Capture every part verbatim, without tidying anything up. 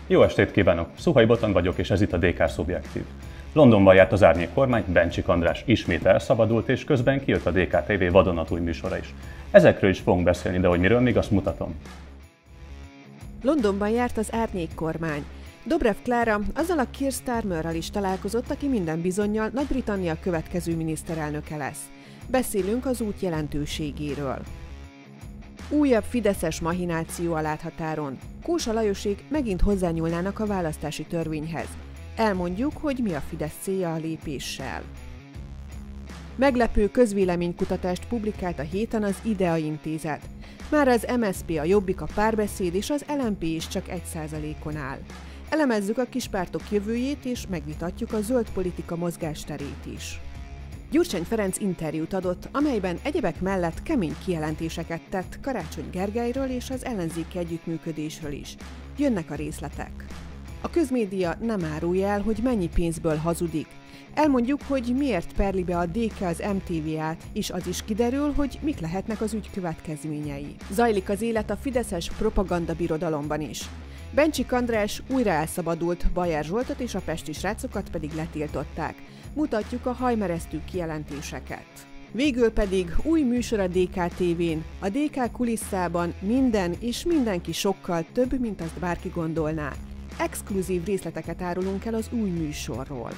Jó estét kívánok! Szuhai Botond vagyok, és ez itt a dé ká Szubjektív. Londonban járt az árnyék kormány, Bencsik András ismét elszabadult, és közben kijött a dé ká té vé vadonatúj műsora is. Ezekről is fogunk beszélni, de hogy miről, még azt mutatom. Londonban járt az árnyék kormány. Dobrev Klára azzal a Keir Starmerrel is találkozott, aki minden bizonnyal Nagy-Britannia következő miniszterelnöke lesz. Beszélünk az út jelentőségéről. Újabb fideszes mahináció a láthatáron. Kósa Lajosék megint hozzányúlnának a választási törvényhez. Elmondjuk, hogy mi a Fidesz célja a lépéssel. Meglepő közvéleménykutatást publikált a héten az IDEA intézet. Már az em es zé pé, a Jobbik, a Párbeszéd és az el em pé is csak egy százalékon áll. Elemezzük a kispártok jövőjét és megvitatjuk a zöld politika mozgásterét is. Gyurcsány Ferenc interjút adott, amelyben egyebek mellett kemény kijelentéseket tett Karácsony Gergelyről és az ellenzéki együttműködésről is. Jönnek a részletek. A közmédia nem árulja el, hogy mennyi pénzből hazudik. Elmondjuk, hogy miért perli be a dé ká az em té vé-át, és az is kiderül, hogy mik lehetnek az ügy következményei. Zajlik az élet a fideszes propagandabirodalomban is. Bencsik András újra elszabadult, Bajer Zsoltot és a pesti srácokat pedig letiltották. Mutatjuk a hajmeresztő kijelentéseket. Végül pedig új műsor a dé ká té vén. A dé ká kulisszában minden és mindenki sokkal több, mint azt bárki gondolná. Exkluzív részleteket árulunk el az új műsorról.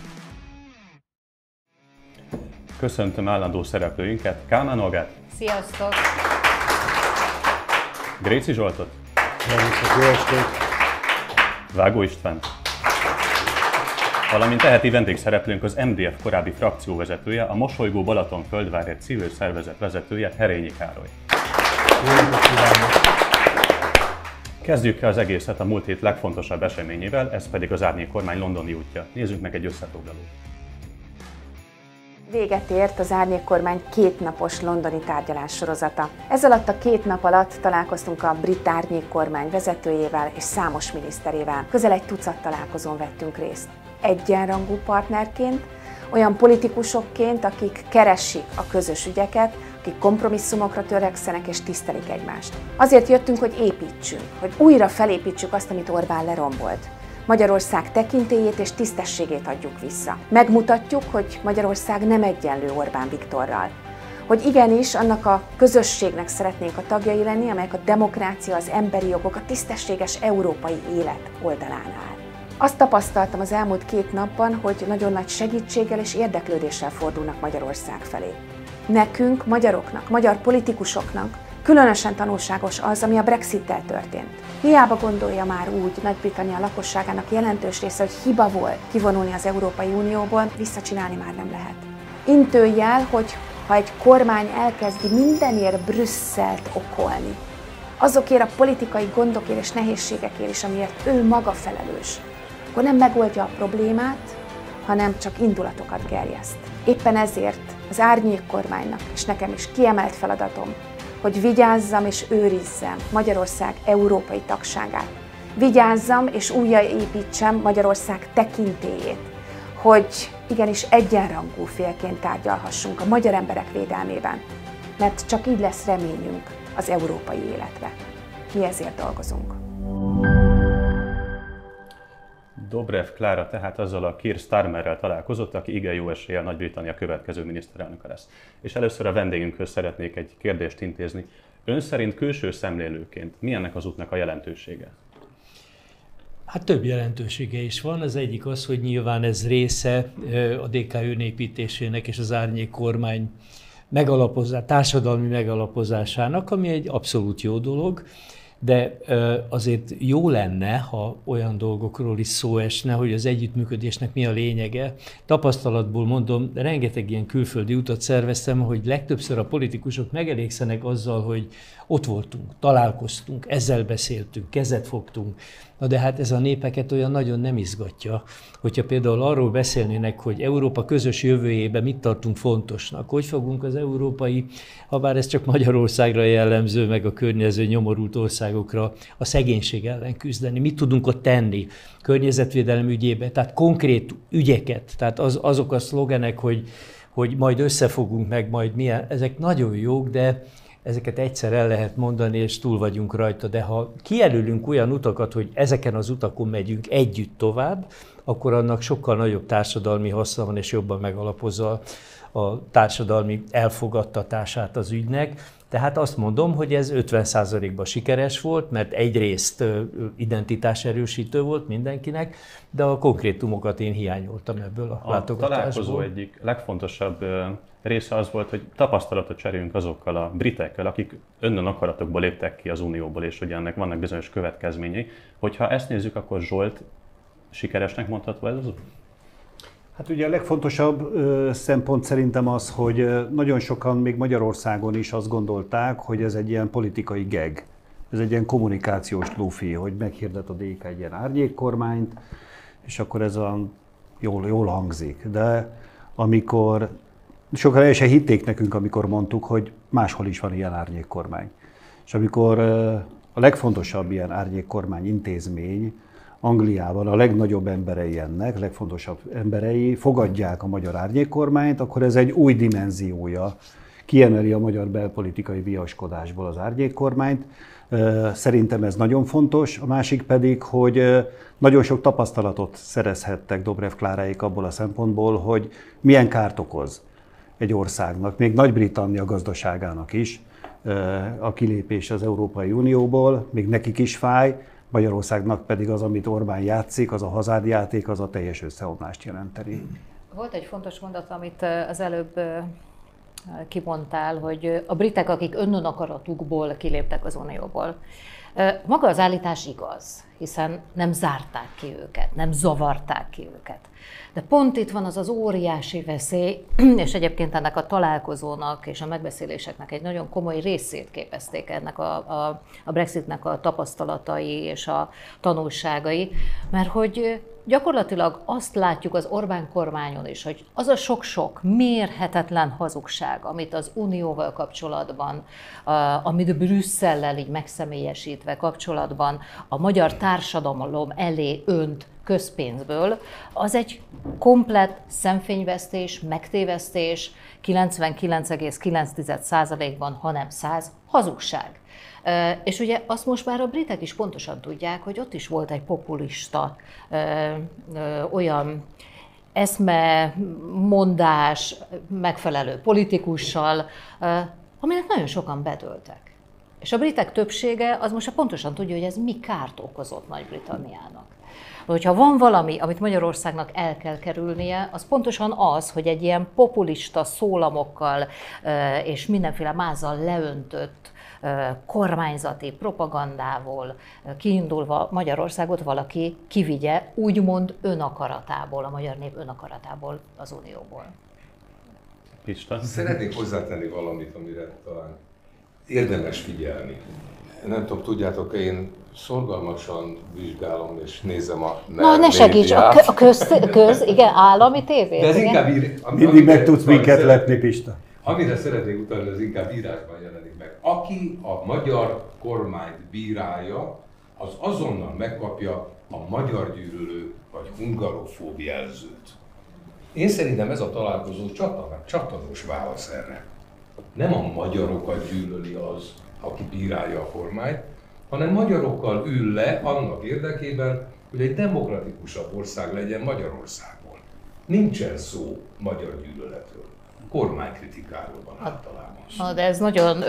Köszöntöm állandó szereplőinket, Kálmán Olgát. Sziasztok! Gréci Zsoltot. Jó estét! Vágó István. Valamint teheti vendégszereplőnk az em dé ef korábbi frakcióvezetője, a Mosolygó Balatonföldvár civil szervezet vezetője, Herényi Károly. Kezdjük az egészet a múlt hét legfontosabb eseményével, ez pedig az árnyék kormány londoni útja. Nézzük meg egy összefoglalót. Véget ért az árnyék kormány kétnapos londoni tárgyalás sorozata. Ez alatt a két nap alatt találkoztunk a brit árnyék kormány vezetőjével és számos miniszterével. Közel egy tucat találkozón vettünk részt. Egyenrangú partnerként, olyan politikusokként, akik keresik a közös ügyeket, akik kompromisszumokra törekszenek és tisztelik egymást. Azért jöttünk, hogy építsünk, hogy újra felépítsük azt, amit Orbán lerombolt. Magyarország tekintélyét és tisztességét adjuk vissza. Megmutatjuk, hogy Magyarország nem egyenlő Orbán Viktorral. Hogy igenis annak a közösségnek szeretnénk a tagjai lenni, amelyek a demokrácia, az emberi jogok, a tisztességes európai élet oldalán áll. Azt tapasztaltam az elmúlt két napban, hogy nagyon nagy segítséggel és érdeklődéssel fordulnak Magyarország felé. Nekünk, magyaroknak, magyar politikusoknak különösen tanulságos az, ami a Brexittel történt. Hiába gondolja már úgy Nagy-Britannia lakosságának jelentős része, hogy hiba volt kivonulni az Európai Unióból, visszacsinálni már nem lehet. Intőjel, hogy ha egy kormány elkezdi mindenért Brüsszelt okolni, azokért a politikai gondokért és nehézségekért is, amiért ő maga felelős, akkor nem megoldja a problémát, hanem csak indulatokat gerjeszt. Éppen ezért az árnyék kormánynak, és nekem is kiemelt feladatom, hogy vigyázzam és őrizzem Magyarország európai tagságát. Vigyázzam és újraépítsem Magyarország tekintélyét, hogy igenis egyenrangú félként tárgyalhassunk a magyar emberek védelmében, mert csak így lesz reményünk az európai életre. Mi ezért dolgozunk. Dobrev Klára tehát azzal a Keir Starmerrel találkozott, aki igen jó eséllyel Nagy-Britannia következő miniszterelnöke lesz. És először a vendégünkhöz szeretnék egy kérdést intézni. Ön szerint külső szemlélőként mi ennek az útnak a jelentősége? Hát több jelentősége is van. Az egyik az, hogy nyilván ez része a dé ká önépítésének és az árnyék kormány megalapozás, társadalmi megalapozásának, ami egy abszolút jó dolog. De azért jó lenne, ha olyan dolgokról is szó esne, hogy az együttműködésnek mi a lényege. Tapasztalatból mondom, rengeteg ilyen külföldi utat szerveztem, hogy legtöbbször a politikusok megelégszenek azzal, hogy ott voltunk, találkoztunk, ezzel beszéltünk, kezet fogtunk. Na de hát ez a népeket olyan nagyon nem izgatja, hogyha például arról beszélnének, hogy Európa közös jövőjében mit tartunk fontosnak, hogy fogunk az európai, ha bár ez csak Magyarországra jellemző, meg a környező nyomorult országokra a szegénység ellen küzdeni, mit tudunk ott tenni környezetvédelem ügyében, tehát konkrét ügyeket, tehát az, azok a szlogenek, hogy, hogy majd összefogunk meg, majd milyen, ezek nagyon jók, de ezeket egyszer el lehet mondani, és túl vagyunk rajta, de ha kijelölünk olyan utakat, hogy ezeken az utakon megyünk együtt tovább, akkor annak sokkal nagyobb társadalmi haszna van, és jobban megalapozza a társadalmi elfogadtatását az ügynek. Tehát azt mondom, hogy ez ötven százalékban sikeres volt, mert egyrészt identitáserősítő volt mindenkinek, de a konkrétumokat én hiányoltam ebből a, a látogatásból. A találkozó egyik legfontosabb része az volt, hogy tapasztalatot cserélünk azokkal a britekkel, akik önnön akaratokból léptek ki az Unióból, és hogy ennek vannak bizonyos következményei. Hogyha ezt nézzük, akkor Zsolt, sikeresnek mondható ez az út? Hát ugye a legfontosabb ö, szempont szerintem az, hogy ö, nagyon sokan még Magyarországon is azt gondolták, hogy ez egy ilyen politikai geg. Ez egy ilyen kommunikációs lufi, hogy meghirdet a dé ká egy ilyen árnyékkormányt, és akkor ez olyan jól, jól hangzik. De amikor sokan el sem hitték nekünk, amikor mondtuk, hogy máshol is van ilyen árnyékkormány. És amikor ö, a legfontosabb ilyen árnyékkormány intézmény Angliában a legnagyobb emberei ennek, legfontosabb emberei fogadják a magyar árnyékkormányt, akkor ez egy új dimenziója, kiemeli a magyar belpolitikai viaskodásból az árnyékkormányt. Szerintem ez nagyon fontos. A másik pedig, hogy nagyon sok tapasztalatot szerezhettek Dobrev Kláráék abból a szempontból, hogy milyen kárt okoz egy országnak, még Nagy-Britannia gazdaságának is a kilépés az Európai Unióból, még nekik is fáj, Magyarországnak pedig az, amit Orbán játszik, az a hazádjáték, az a teljes összeomlást jelenteni. Volt egy fontos mondat, amit az előbb kimondtál, hogy a britek, akik önnön akaratukból kiléptek az Unióból. Maga az állítás igaz, hiszen nem zárták ki őket, nem zavarták ki őket. De pont itt van az az óriási veszély, és egyébként ennek a találkozónak és a megbeszéléseknek egy nagyon komoly részét képezték ennek a, a, a Brexitnek a tapasztalatai és a tanulságai, mert hogy gyakorlatilag azt látjuk az Orbán kormányon is, hogy az a sok-sok mérhetetlen hazugság, amit az Unióval kapcsolatban, amit Brüsszellel így megszemélyesítve kapcsolatban a magyar társadalom elé önt közpénzből, az egy komplett szemfényvesztés, megtévesztés, kilencvenkilenc egész kilenc százalékban, hanem száz hazugság. És ugye azt most már a britek is pontosan tudják, hogy ott is volt egy populista ö, ö, olyan eszme, mondás, megfelelő politikussal, ö, aminek nagyon sokan bedőltek. És a britek többsége az most pontosan tudja, hogy ez mi kárt okozott Nagy-Britanniának. Hogyha van valami, amit Magyarországnak el kell kerülnie, az pontosan az, hogy egy ilyen populista szólamokkal és mindenféle mázzal leöntött kormányzati propagandával kiindulva Magyarországot valaki kivigye, úgymond önakaratából, a magyar nép önakaratából az Unióból. Pista? Szeretnék hozzátenni valamit, amire talán érdemes figyelni. Nem tudom, tudjátok, én szorgalmasan vizsgálom és nézem a Na, ne segíts, a, a köz, köz, igen, állami tévé. De ez inkább ír, Mindig meg tudsz minket lepni, Pista. Amire szeretnék utalni, az inkább írásban jelenik meg. Aki a magyar kormányt bírálja, az azonnal megkapja a magyar gyűlölő vagy hungarofób jelzőt. Én szerintem ez a találkozó csatanós válasz erre. Nem a magyarokat gyűlöli az, aki bírálja a kormányt, hanem magyarokkal ül le annak érdekében, hogy egy demokratikusabb ország legyen Magyarországon. Nincsen szó magyar gyűlöletről. Kormánykritikáról van általában szó. Na, de ez nagyon,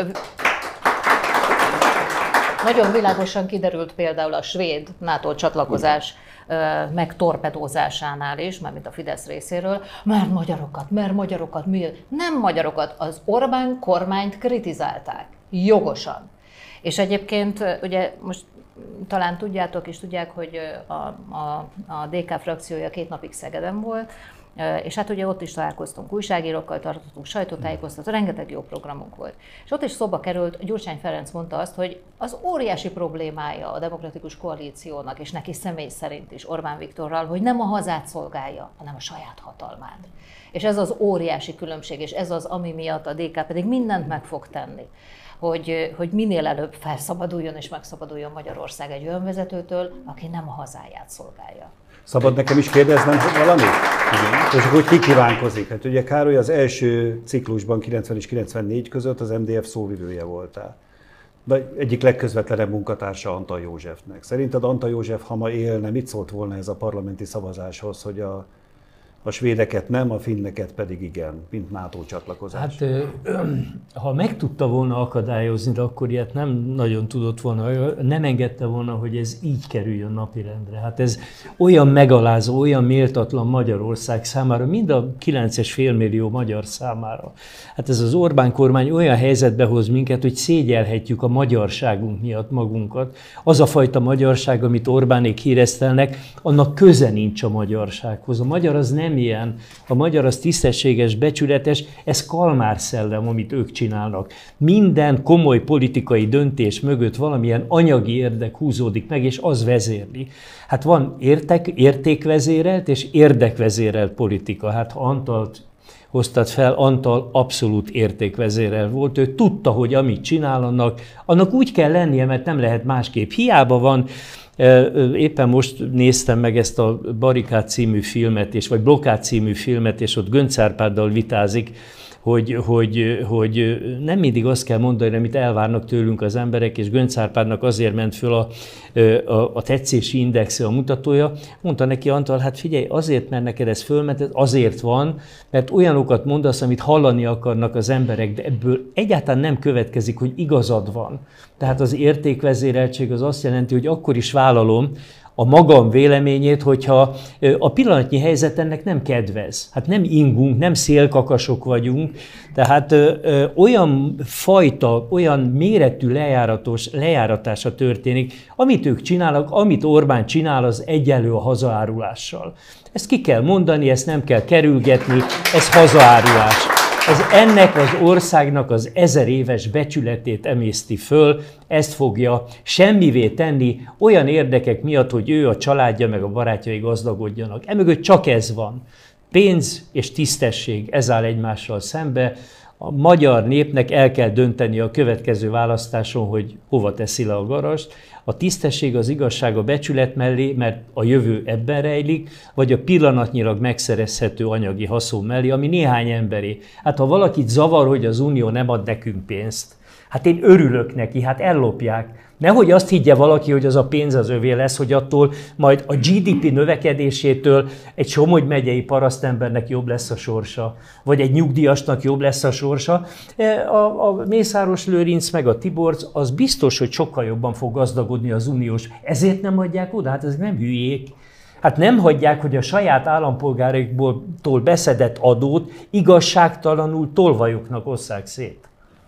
nagyon világosan kiderült például a svéd NATO csatlakozás megtorpedózásánál is, mármint a Fidesz részéről, mert magyarokat, mert magyarokat, miért? Nem magyarokat, az Orbán kormányt kritizálták, jogosan. És egyébként ugye most talán tudjátok és tudják, hogy a, a, a dé ká frakciója két napig Szegeden volt, és hát ugye ott is találkoztunk újságírókkal, tartottunk sajtótájékoztatót, rengeteg jó programunk volt. És ott is szóba került, Gyurcsány Ferenc mondta azt, hogy az óriási problémája a demokratikus koalíciónak, és neki személy szerint is Orbán Viktorral, hogy nem a hazát szolgálja, hanem a saját hatalmát. És ez az óriási különbség, és ez az, ami miatt a dé ká pedig mindent meg fog tenni, hogy, hogy minél előbb felszabaduljon és megszabaduljon Magyarország egy olyan vezetőtől, aki nem a hazáját szolgálja. Szabad nekem is kérdeznem valamit? Igen. És akkor ki kívánkozik? Hát ugye Károly az első ciklusban kilencven és kilencvennégy között az em dé ef szóvivője voltál. De egyik legközvetlenebb munkatársa Antall Józsefnek. Szerinted Antall József, ha ma élne, mit szólt volna ez a parlamenti szavazáshoz, hogy a, a svédeket nem, a finneket pedig igen, mint NATO csatlakozás? Hát ha meg tudta volna akadályozni, de akkor ilyet nem nagyon tudott volna, nem engedte volna, hogy ez így kerüljön napirendre. Hát ez olyan megalázó, olyan méltatlan Magyarország számára, mind a kilenc egész öt millió magyar számára. Hát ez az Orbán kormány olyan helyzetbe hoz minket, hogy szégyelhetjük a magyarságunk miatt magunkat. Az a fajta magyarság, amit Orbánék híresztelnek, annak köze nincs a magyarsághoz. A magyar az nem ilyen. A magyar az tisztességes, becsületes, ez Kalmár szellem, amit ők csinálnak. Minden komoly politikai döntés mögött valamilyen anyagi érdek húzódik meg, és az vezérli. Hát van értek, értékvezérelt és érdekvezérelt politika. Hát ha Antallt hoztad fel, Antall abszolút értékvezérel volt. Ő tudta, hogy amit csinál, annak, annak úgy kell lennie, mert nem lehet másképp. Hiába van. Éppen most néztem meg ezt a Barikád című filmet, és, vagy Blokkád című filmet, és ott Göncz Árpáddal vitázik, hogy, hogy, hogy nem mindig azt kell mondani, amit elvárnak tőlünk az emberek, és Göncz Árpádnak azért ment föl a, a, a tetszési indexe, a mutatója. Mondta neki Antall, hát figyelj, azért, mert neked ez fölment, azért van, mert olyanokat mondasz, amit hallani akarnak az emberek, de ebből egyáltalán nem következik, hogy igazad van. Tehát az értékvezéreltség az azt jelenti, hogy akkor is vállalom a magam véleményét, hogyha a pillanatnyi helyzet ennek nem kedvez. Hát nem ingunk, nem szélkakasok vagyunk, tehát ö, ö, olyan fajta, olyan méretű lejáratos, lejáratása történik, amit ők csinálnak, amit Orbán csinál, az egyenlő a hazaárulással. Ezt ki kell mondani, ezt nem kell kerülgetni, ez hazaárulás. Ez ennek az országnak az ezer éves becsületét emészti föl, ezt fogja semmivé tenni olyan érdekek miatt, hogy ő, a családja meg a barátjai gazdagodjanak. Emögött csak ez van. Pénz és tisztesség, ez áll egymással szembe. A magyar népnek el kell dönteni a következő választáson, hogy hova teszi le a garast. A tisztesség, az igazság a becsület mellé, mert a jövő ebben rejlik, vagy a pillanatnyilag megszerezhető anyagi haszon mellé, ami néhány emberé. Hát ha valakit zavar, hogy az Unió nem ad nekünk pénzt, hát én örülök neki, hát ellopják. Nehogy azt higgye valaki, hogy az a pénz az övé lesz, hogy attól majd a gé dé pé növekedésétől egy Somogy megyei parasztembernek jobb lesz a sorsa, vagy egy nyugdíjasnak jobb lesz a sorsa. A, a Mészáros Lőrinc meg a Tiborcs az biztos, hogy sokkal jobban fog gazdagodni az uniós. Ezért nem adják oda, hát ezek nem hülyék. Hát nem hagyják, hogy a saját állampolgáraiktól beszedett adót igazságtalanul tolvajoknak osszák szét.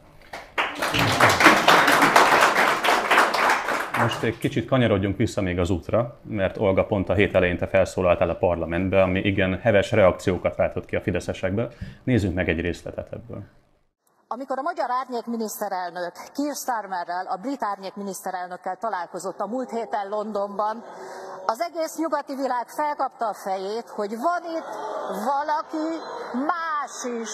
Most egy kicsit kanyarodjunk vissza még az útra, mert Olga pont a hét elején te felszólaltál a parlamentbe, ami igen heves reakciókat váltott ki a fideszesekből. Nézzünk meg egy részletet ebből. Amikor a magyar árnyék miniszterelnök Keir Starmerrel, a brit árnyék miniszterelnökkel találkozott a múlt héten Londonban, az egész nyugati világ felkapta a fejét, hogy van itt valaki más is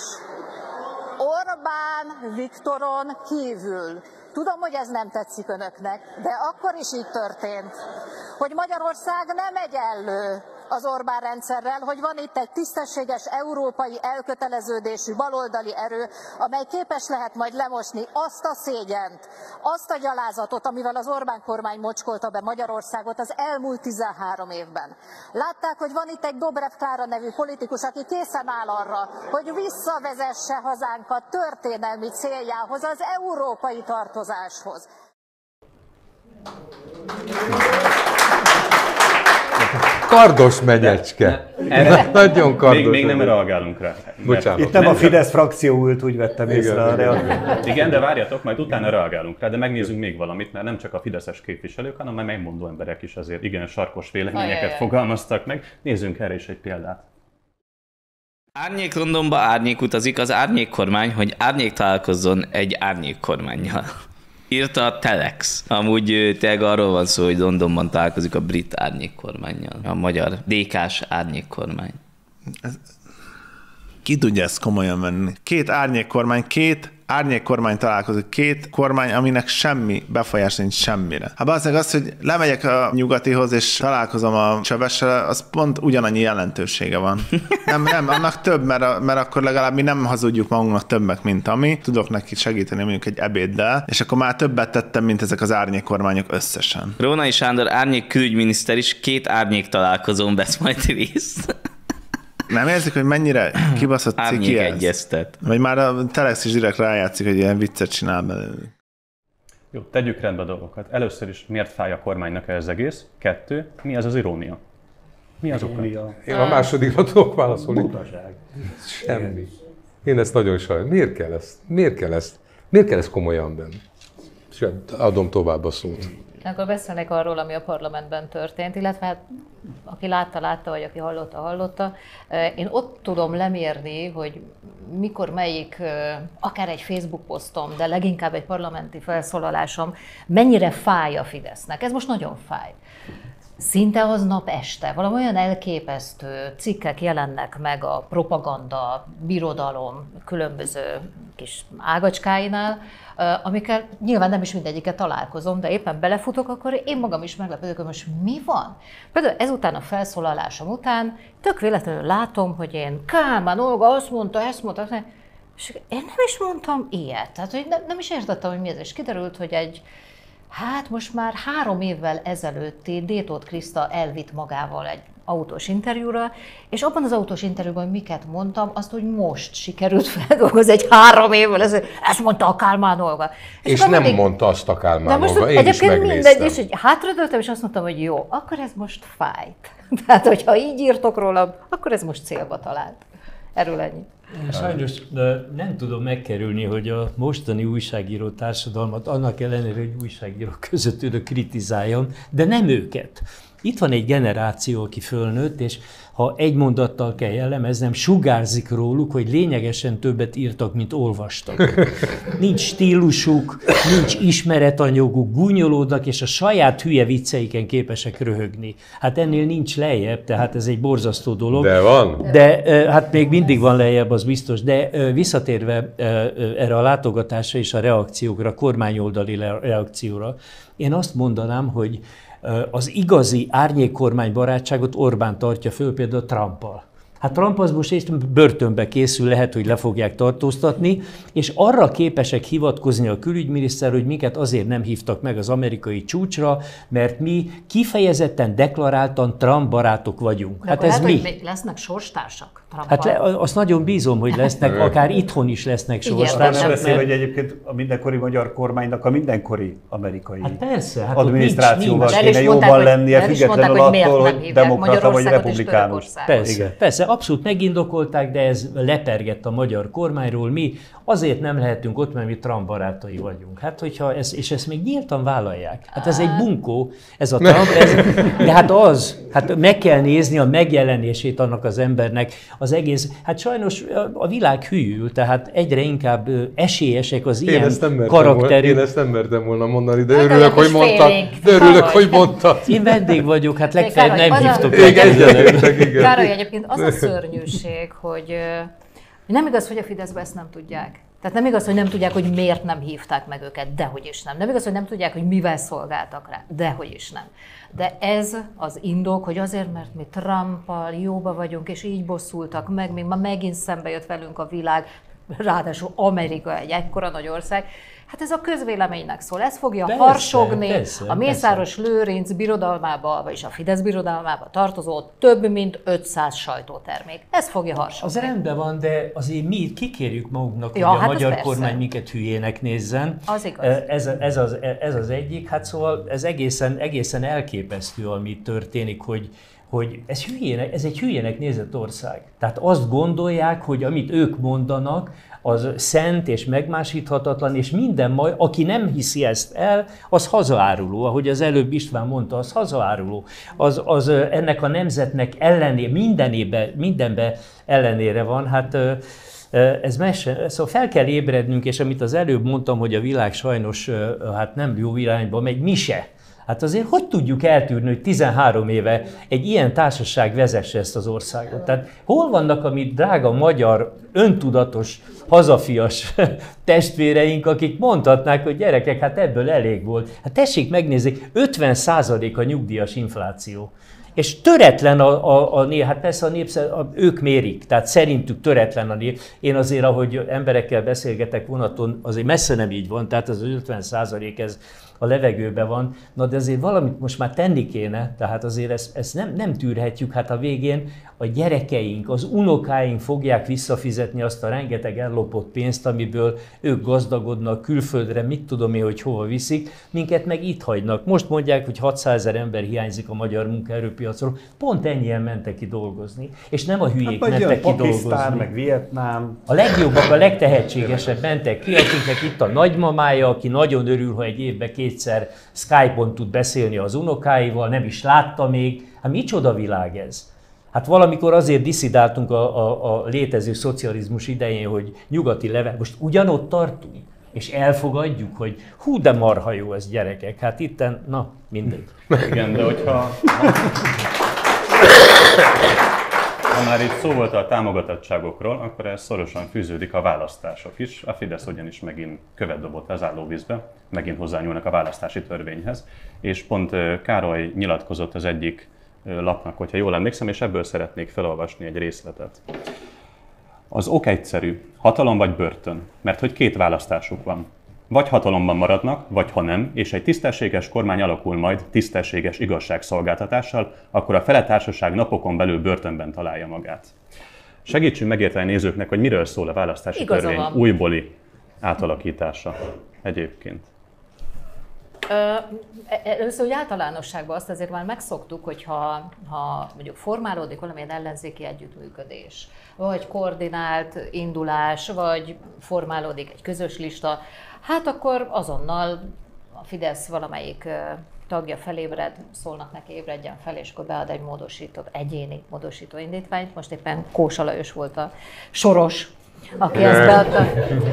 Orbán Viktoron kívül. Tudom, hogy ez nem tetszik önöknek, de akkor is így történt, hogy Magyarország nem egyenlő az Orbán rendszerrel, hogy van itt egy tisztességes európai elköteleződésű baloldali erő, amely képes lehet majd lemosni azt a szégyent, azt a gyalázatot, amivel az Orbán kormány mocskolta be Magyarországot az elmúlt tizenhárom évben. Látták, hogy van itt egy Dobrev Klára nevű politikus, aki készen áll arra, hogy visszavezesse hazánkat történelmi céljához, az európai tartozáshoz. Kardos menyecske. Nagyon kardos. Még, még nem reagálunk rá. Bocsánat. Itt nem, nem a Fidesz frakció ült, úgy vettem észre a reagálást. Igen, de várjatok, majd utána reagálunk rá, de megnézzünk még valamit, mert nem csak a fideszes képviselők, hanem a megmondó emberek is azért igen sarkos véleményeket Ajaj. fogalmaztak meg. Nézzünk erre is egy példát. Árnyék Londonba árnyék utazik az árnyék kormány, hogy árnyék találkozzon egy árnyék kormánnyal. Írta a Telex. Amúgy tényleg arról van szó, hogy Londonban találkozik a brit árnyék kormánnyal. A magyar dé ká-s árnyék kormány. Ez, ki tudja ezt komolyan venni? Két árnyékkormány, két árnyékkormány találkozik, két kormány, aminek semmi befolyás nincs semmire. Hát az az, hogy lemegyek a nyugatihoz és találkozom a Csövessel, az pont ugyanannyi jelentősége van. Nem, nem, annak több, mert, a, mert akkor legalább mi nem hazudjuk magunknak többek, mint ami. Tudok neki segíteni mondjuk egy ebéddel, és akkor már többet tettem, mint ezek az árnyékkormányok összesen. Rónai Sándor árnyék külügyminiszter is két árnyék találkozón vesz majd részt. Nem érzik, hogy mennyire kibaszott ciki ez? Egyeztet. Vagy már a Telex is direkt rájátszik, hogy ilyen viccet csinál belőlük. Jó, tegyük rendbe a dolgokat. Először is miért fáj a kormánynak ez egész? Kettő, mi az az irónia? Mi az oka? Én a másodikra tudok válaszolni. Butaság. Semmi. Én ezt nagyon sajnálom. Miért kell ezt? Miért kell ezt? Miért kell ezt komolyan venni? És adom tovább a szót. Akkor beszélnek arról, ami a parlamentben történt, illetve hát aki látta, látta, vagy aki hallotta, hallotta. Én ott tudom lemérni, hogy mikor melyik, akár egy Facebook posztom, de leginkább egy parlamenti felszólalásom, mennyire fáj a Fidesznek. Ez most nagyon fáj. Szinte aznap este valami olyan elképesztő cikkek jelennek meg a propaganda, birodalom különböző kis ágacskáinál, amikkel nyilván nem is mindegyiket találkozom, de éppen belefutok, akkor én magam is meglepődök, hogy most mi van? Például ezután a felszólalásom után tök véletlenül látom, hogy én Kálmán Olga azt mondta, ezt mondta, és én nem is mondtam ilyet. Tehát, hogy nem, nem is értettem, hogy mi ez, és kiderült, hogy egy Hát most már három évvel ezelőtti Détóth Kriszta elvitt magával egy autós interjúra, és abban az autós interjúban miket mondtam, azt, hogy most sikerült feldolgozni egy három évvel ezelőtt, ezt mondta a Kálmán Olga. És, és nem mindig... mondta azt a Kálmán Olga, én is megnéztem. Mindegy, és hogy hátradőltem, és azt mondtam, hogy jó, akkor ez most fájt. Tehát, hogyha így írtok róla, akkor ez most célba talált. Erről ennyi. Sajnos nem tudom megkerülni, hogy a mostani újságíró társadalmat annak ellenére, hogy újságírók között ülök kritizáljam, de nem őket. Itt van egy generáció, aki fölnőtt, és ha egy mondattal kell jellemeznem, sugárzik róluk, hogy lényegesen többet írtak, mint olvastak. Nincs stílusuk, nincs ismeretanyaguk, gúnyolódnak, és a saját hülye vicceiken képesek röhögni. Hát ennél nincs lejjebb, tehát ez egy borzasztó dolog. De van. De hát még mindig van lejjebb, az biztos. De visszatérve erre a látogatásra és a reakciókra, a kormányoldali reakcióra, én azt mondanám, hogy az igazi árnyékkormány barátságot Orbán tartja föl például Trumpal. Hát Trump az most éppen börtönbe készül, lehet, hogy le fogják tartóztatni, és arra képesek hivatkozni a külügyminiszter, hogy minket azért nem hívtak meg az amerikai csúcsra, mert mi kifejezetten deklaráltan Trump barátok vagyunk. De hát ez lehet, mi? Hogy még lesznek sorstársak Trumpal. Hát le, azt nagyon bízom, hogy lesznek, akár itthon is lesznek sorstársak. Nem beszél, hogy egyébként a mindenkori magyar kormánynak a mindenkori amerikai hát persze, hát adminisztrációval nincs, kéne jóban mondták, lennie, függetlenül mondták, attól, hogy, hogy demokrata vagy republikánus. Persze, Igen. persze, abszolút megindokolták, de ez lepergett a magyar kormányról. Mi azért nem lehetünk ott, mert mi Trump barátai vagyunk. Hát, hogyha ez, és ezt még nyíltan vállalják. Hát ez egy bunkó, ez a Trump, ez, de hát az, hát meg kell nézni a megjelenését annak az embernek, az egész, hát sajnos a világ hűl, tehát egyre inkább esélyesek az ilyen karakterű. Én ezt nem mertem volna mondani, de örülök, hogy mondtad. De örülök, hogy mondtad. Én vendég vagyok, hát legfeljebb nem hívtok. Károly, egyébként az a szörnyűség, hogy nem igaz, hogy a Fideszben ezt nem tudják. Tehát nem igaz, hogy nem tudják, hogy miért nem hívták meg őket, dehogy is nem. Nem igaz, hogy nem tudják, hogy mivel szolgáltak rá, dehogy is nem. De ez az indok, hogy azért, mert mi Trumpal jóba vagyunk, és így bosszultak meg, még ma megint szembe jött velünk a világ, ráadásul Amerika egy ekkora nagy ország. Hát ez a közvéleménynek szól, ez fogja persze, harsogni persze, a Mészáros persze. Lőrinc birodalmába, vagyis a Fidesz birodalmába tartozó több mint ötszáz sajtótermék. Ez fogja harsogni. Az rendben van, de azért mi kikérjük magunknak, ja, hogy hát a magyar persze. kormány minket hülyének nézzen. Az igaz. Ez, ez, az, ez az egyik, hát szóval ez egészen, egészen elképesztő, ami történik, hogy hogy ez, hülyének, ez egy hülyének nézett ország. Tehát azt gondolják, hogy amit ők mondanak, az szent és megmásíthatatlan, és minden majd, aki nem hiszi ezt el, az hazaáruló. Ahogy az előbb István mondta, az hazaáruló. Az, az ennek a nemzetnek ellené, mindenébe, mindenbe ellenére van. Hát ez mese, szóval fel kell ébrednünk, és amit az előbb mondtam, hogy a világ sajnos hát nem jó irányba megy, mi se. Hát azért hogy tudjuk eltűrni, hogy tizenhárom éve egy ilyen társaság vezesse ezt az országot? Tehát hol vannak a mi drága magyar, öntudatos, hazafias testvéreink, akik mondhatnák, hogy gyerekek, hát ebből elég volt. Hát tessék megnézni, ötven százalék a nyugdíjas infláció. És töretlen a, a, a nép, hát persze a népszer, a, ők mérik, tehát szerintük töretlen a nép. Én azért, ahogy emberekkel beszélgetek vonaton, azért messze nem így van, tehát az ötven százalék ez a levegőben van, na de azért valamit most már tenni kéne, tehát azért ezt, ezt nem, nem tűrhetjük, hát a végén a gyerekeink, az unokáink fogják visszafizetni azt a rengeteg ellopott pénzt, amiből ők gazdagodnak külföldre, mit tudom én, hogy hova viszik, minket meg itt hagynak. Most mondják, hogy hatszázezer ember hiányzik a magyar munkaerőpiacról, pont ennyien mentek ki dolgozni, és nem a hülyék hát mentek ki Pakisztán, dolgozni. meg Vietnám. A legjobbak, a legtehetségesebb mentek ki, akiknek itt a nagymamája, aki nagyon örül, ha egy évben kétszer Skype-on tud beszélni az unokáival, nem is látta még. Hát micsoda világ ez? Hát valamikor azért diszidáltunk a, a, a létező szocializmus idején, hogy nyugati level, most ugyanott tartunk, és elfogadjuk, hogy hú, de marha jó ez, gyerekek. Hát itten, na, mindegy. Igen, de hogyha... Ha már itt szó volt a támogatottságokról, akkor ez szorosan fűződik a választások is. A Fidesz ugyanis megint követ dobott az állóvízbe, megint hozzányúlnak a választási törvényhez, és pont Károly nyilatkozott az egyik lapnak, hogyha jól emlékszem, és ebből szeretnék felolvasni egy részletet. Az ok egyszerű, hatalom vagy börtön, mert hogy két választásuk van. Vagy hatalomban maradnak, vagy ha nem, és egy tisztességes kormány alakul majd tisztességes igazságszolgáltatással, akkor a fele társaság napokon belül börtönben találja magát. Segítsünk megérteni nézőknek, hogy miről szól a választási Igaza törvény van. újbóli átalakítása egyébként. Ö, először, hogy általánosságban azt azért már megszoktuk, hogyha ha mondjuk formálódik valamilyen ellenzéki együttműködés, vagy koordinált indulás, vagy formálódik egy közös lista, hát akkor azonnal a Fidesz valamelyik tagja felébred, szólnak neki, ébredjen fel, és akkor bead egy módosított, egyéni módosító indítványt. Most éppen Kósa Lajos volt a soros, aki ezt beadta.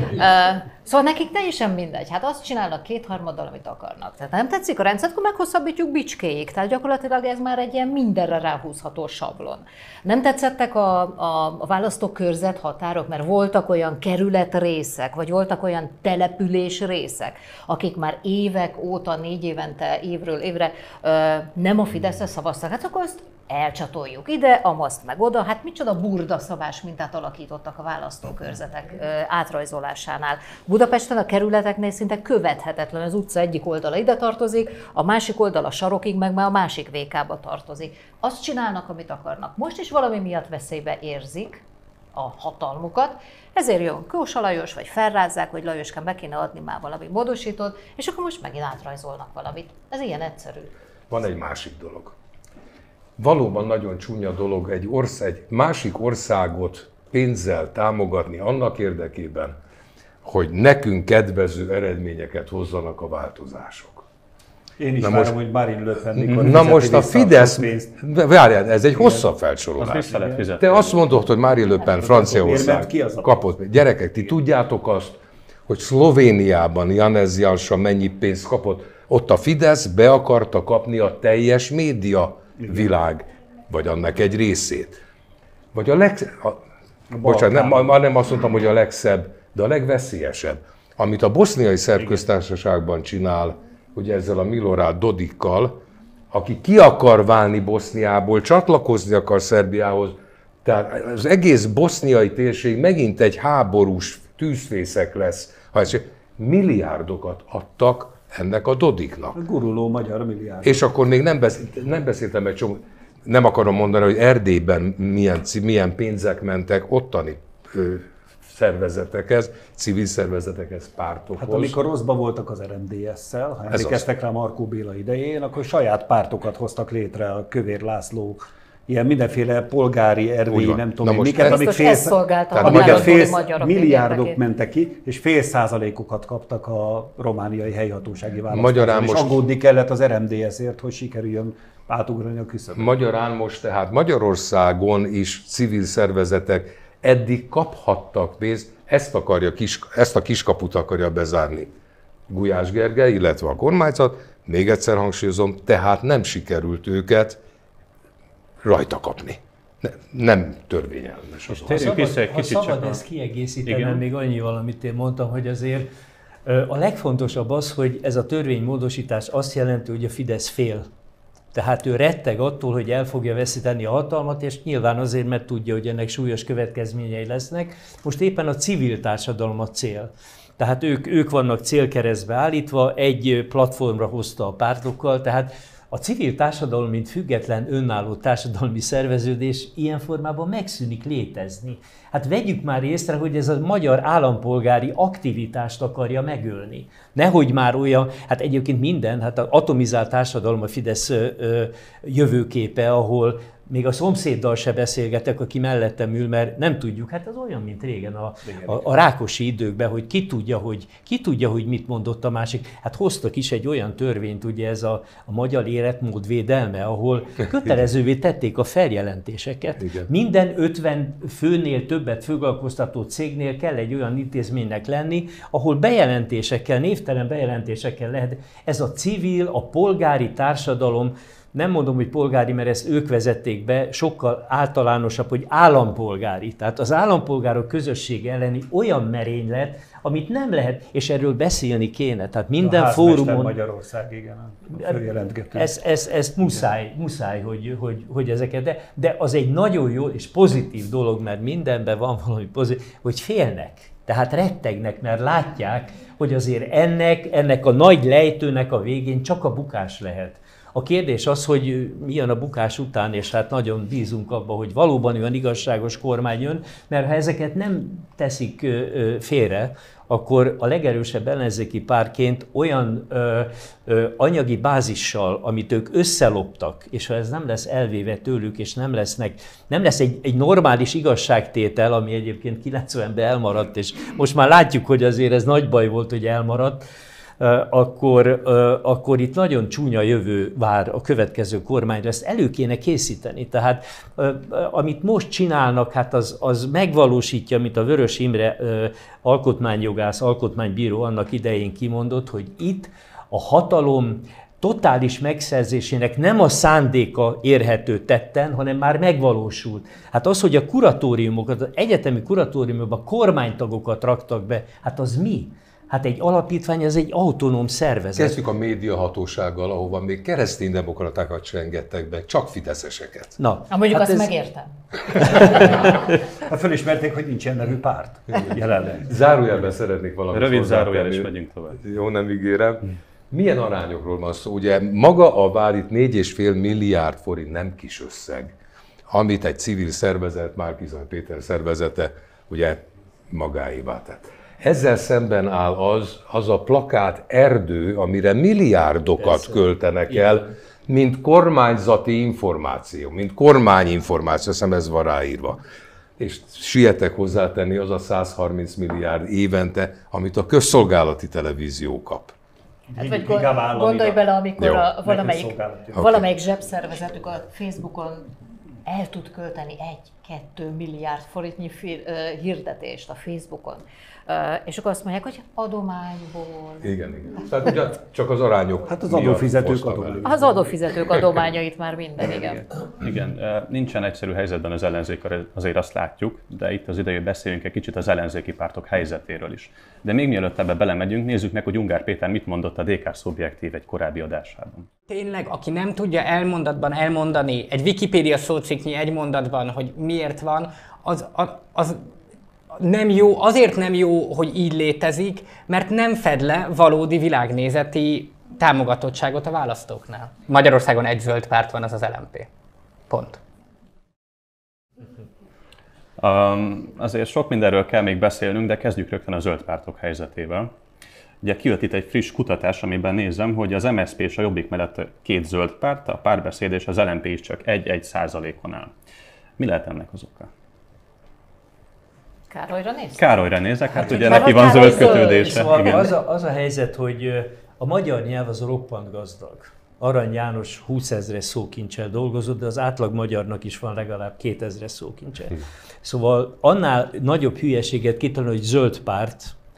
Szóval nekik teljesen mindegy. Hát azt csinálnak kétharmaddal, amit akarnak. Tehát nem tetszik a rendszer, akkor meghosszabbítjuk bicskéig. Tehát gyakorlatilag ez már egy ilyen mindenre ráhúzható sablon. Nem tetszettek a, a, a választókörzet határok, mert voltak olyan kerületrészek, vagy voltak olyan település részek, akik már évek óta, négy évente, évről évre ö, nem a Fideszre szavaztak. Hát akkor azt elcsatoljuk ide, amaszt meg oda. Hát micsoda burda szabás mintát alakítottak a választókörzetek ö, átrajzolásánál. Budapesten a kerületeknél szinte követhetetlen, az utca egyik oldala ide tartozik, a másik oldala a sarokig, meg már a másik vé ká-ba tartozik. Azt csinálnak, amit akarnak. Most is valami miatt veszélybe érzik a hatalmukat, ezért jön Kósa Lajos, vagy felrázzák, hogy Lajoskán be kéne adni már valami módosítót, és akkor most megint átrajzolnak valamit. Ez ilyen egyszerű. Van egy másik dolog. Valóban nagyon csúnya dolog egy, ország, egy másik országot pénzzel támogatni annak érdekében, hogy nekünk kedvező eredményeket hozzanak a változások. Én is na várom, most, hogy Marine Le Pen mikor Na most a Fidesz, a várjál, ez egy hosszabb felsorolás. Te azt mondod, hogy Marine Le Pen Franciaország kapott. Gyerekek, ti tudjátok azt, hogy Szlovéniában Janez Janša mennyi pénzt kapott? Ott a Fidesz be akarta kapni a teljes média világ, vagy annak egy részét. Vagy a leg... A, bocsánat, nem, már nem azt mondtam, hogy a legszebb, de a legveszélyesebb. Amit a boszniai szerb köztársaságban csinál, ugye ezzel a Milorad Dodikkal, aki ki akar válni Boszniából, csatlakozni akar Szerbiához, tehát az egész boszniai térség megint egy háborús tűzfészek lesz. Ha ez, milliárdokat adtak ennek a Dodiknak. A guruló magyar milliárd. És akkor még nem, beszélt, nem beszéltem egy csomó, nem akarom mondani, hogy Erdélyben milyen, milyen pénzek mentek ottani ö, szervezetekhez, civil szervezetekhez, pártokhoz. Hát amikor rosszban voltak az er em dé es-szel, ha emlékeztek rá Markó Béla idején, akkor saját pártokat hoztak létre, a Kövér László, ilyen mindenféle polgári erői, nem tudom én miket, amik fél, amiket fél milliárdok mentek ki, és fél százalékokat kaptak a romániai helyhatósági választáson. És aggódni kellett az er em dé es-ért, hogy sikerüljön átugrani a küszöbön. Magyarán most tehát Magyarországon is civil szervezetek eddig kaphattak pénzt, ezt, akarja, kis, ezt a kiskaput akarja bezárni Gulyás Gergely, illetve a kormányzat, Még egyszer hangsúlyozom, tehát nem sikerült őket rajta kapni. Ne, nem törvényellenes az. Ha szabad, ha szabad ezt kiegészítenem még annyival, amit én mondtam, hogy azért a legfontosabb az, hogy ez a törvénymódosítás azt jelenti, hogy a Fidesz fél. Tehát ő retteg attól, hogy el fogja veszíteni a hatalmat, és nyilván azért, mert tudja, hogy ennek súlyos következményei lesznek. Most éppen a civil társadalom a cél. Tehát ők, ők vannak célkeresztbe állítva, egy platformra hozta a pártokkal, tehát a civil társadalom, mint független, önálló társadalmi szerveződés ilyen formában megszűnik létezni. Hát vegyük már észre, hogy ez a magyar állampolgári aktivitást akarja megölni. Nehogy már olyan, hát egyébként minden, hát az atomizált társadalom a Fidesz ö, ö, jövőképe, ahol még a szomszéddal se beszélgetek, aki mellettem ül, mert nem tudjuk, hát az olyan, mint régen a, a, a Rákosi időkben, hogy ki tudja, hogy ki tudja, hogy mit mondott a másik. Hát hoztak is egy olyan törvényt, ugye ez a, a magyar életmód védelme, ahol kötelezővé tették a feljelentéseket. Igen. Minden ötven főnél többet foglalkoztató cégnél kell egy olyan intézménynek lenni, ahol bejelentésekkel, névtelen bejelentésekkel lehet. Ez a civil, a polgári társadalom, nem mondom, hogy polgári, mert ezt ők vezették be, sokkal általánosabb, hogy állampolgári. Tehát az állampolgárok közössége elleni olyan merénylet, amit nem lehet, és erről beszélni kéne. Tehát minden a fórumon... Magyarország, igen, följelentgető. Ez, ez, ez muszáj, muszáj hogy, hogy, hogy ezeket, de, de az egy nagyon jó és pozitív dolog, mert mindenben van valami pozitív, hogy félnek. Tehát rettegnek, mert látják, hogy azért ennek, ennek a nagy lejtőnek a végén csak a bukás lehet. A kérdés az, hogy milyen a bukás után, és hát nagyon bízunk abba, hogy valóban olyan igazságos kormány jön, mert ha ezeket nem teszik félre, akkor a legerősebb ellenzéki pártként olyan ö, ö, anyagi bázissal, amit ők összeloptak, és ha ez nem lesz elvéve tőlük, és nem, lesznek, nem lesz egy, egy normális igazságtétel, ami egyébként kilencvenben elmaradt, és most már látjuk, hogy azért ez nagy baj volt, hogy elmaradt, Akkor, akkor itt nagyon csúnya jövő vár a következő kormányra, ezt elő kéne készíteni. Tehát amit most csinálnak, hát az, az megvalósítja, mint a Vörös Imre alkotmányjogász, alkotmánybíró annak idején kimondott, hogy itt a hatalom totális megszerzésének nem a szándéka érhető tetten, hanem már megvalósult. Hát az, hogy a kuratóriumokat, az egyetemi kuratóriumokban kormánytagokat raktak be, hát az mi? Hát egy alapítvány, ez egy autonóm szervezet. Kezdjük a médiahatósággal, ahova még kereszténydemokratákat se engedtek be, csak fideszeseket. Na, ha mondjuk hát azt ez... megértem. Hát fölismerték, hogy nincsen nevű párt jelenleg. Zárójelben szeretnék valamit Rövid zárójel, és megyünk tovább. Jó, nem ígérem. Milyen arányokról van szó? Ugye maga a vár itt négy és fél milliárd forint, nem kis összeg, amit egy civil szervezet, Márki-Zay Péter szervezete, ugye magáévá tett. Ezzel szemben áll az, az a plakát erdő, amire milliárdokat Persze. költenek Igen. el, mint kormányzati információ, mint kormányinformáció, hiszem ez van ráírva. És sietek hozzátenni, az a száz harminc milliárd évente, amit a közszolgálati televízió kap. Hát vagy gondolj bele, amikor Jó. a valamelyik, valamelyik zsebszervezetük a Facebookon el tud költeni egy-kettő milliárd forintnyi hirdetést a Facebookon. Uh, és akkor azt mondják, hogy adományból. Igen, igen. Tehát ugye csak az arányok. Hát az adófizetők adományait. Az adófizetők adományait már minden, igen. Igen, igen. Nincsen egyszerű helyzetben az ellenzék, azért azt látjuk, de itt az ideje, hogy beszéljünk egy kicsit az ellenzéki pártok helyzetéről is. De még mielőtt ebbe belemegyünk, nézzük meg, hogy Ungár Péter mit mondott a dé ká Szubjektív egy korábbi adásában. Tényleg, aki nem tudja elmondatban elmondani, egy Wikipédia szócikknyi egy mondatban, hogy miért van, az, az, az nem jó, azért nem jó, hogy így létezik, mert nem fed le valódi világnézeti támogatottságot a választóknál. Magyarországon egy zöld párt van, az az el em pé. Pont. Um, azért sok mindenről kell még beszélnünk, de kezdjük rögtön a zöld pártok helyzetével. Ugye kijött itt egy friss kutatás, amiben nézem, hogy az em es zé pé és a Jobbik mellett két zöld párt, a Párbeszéd és az el em pé is csak egy-egy százalékon áll. Mi lehet ennek az oka? Károlyra nézek? Károlyra nézek, hát, hát ugye neki van zöld kötődése. Szóval az, a, az a helyzet, hogy a magyar nyelv az roppant gazdag. Arany János húszezres szókincsel dolgozott, de az átlag magyarnak is van legalább kétezres szókincse. Hm. Szóval annál nagyobb hülyeséget kitalálni, hogy zöld párt,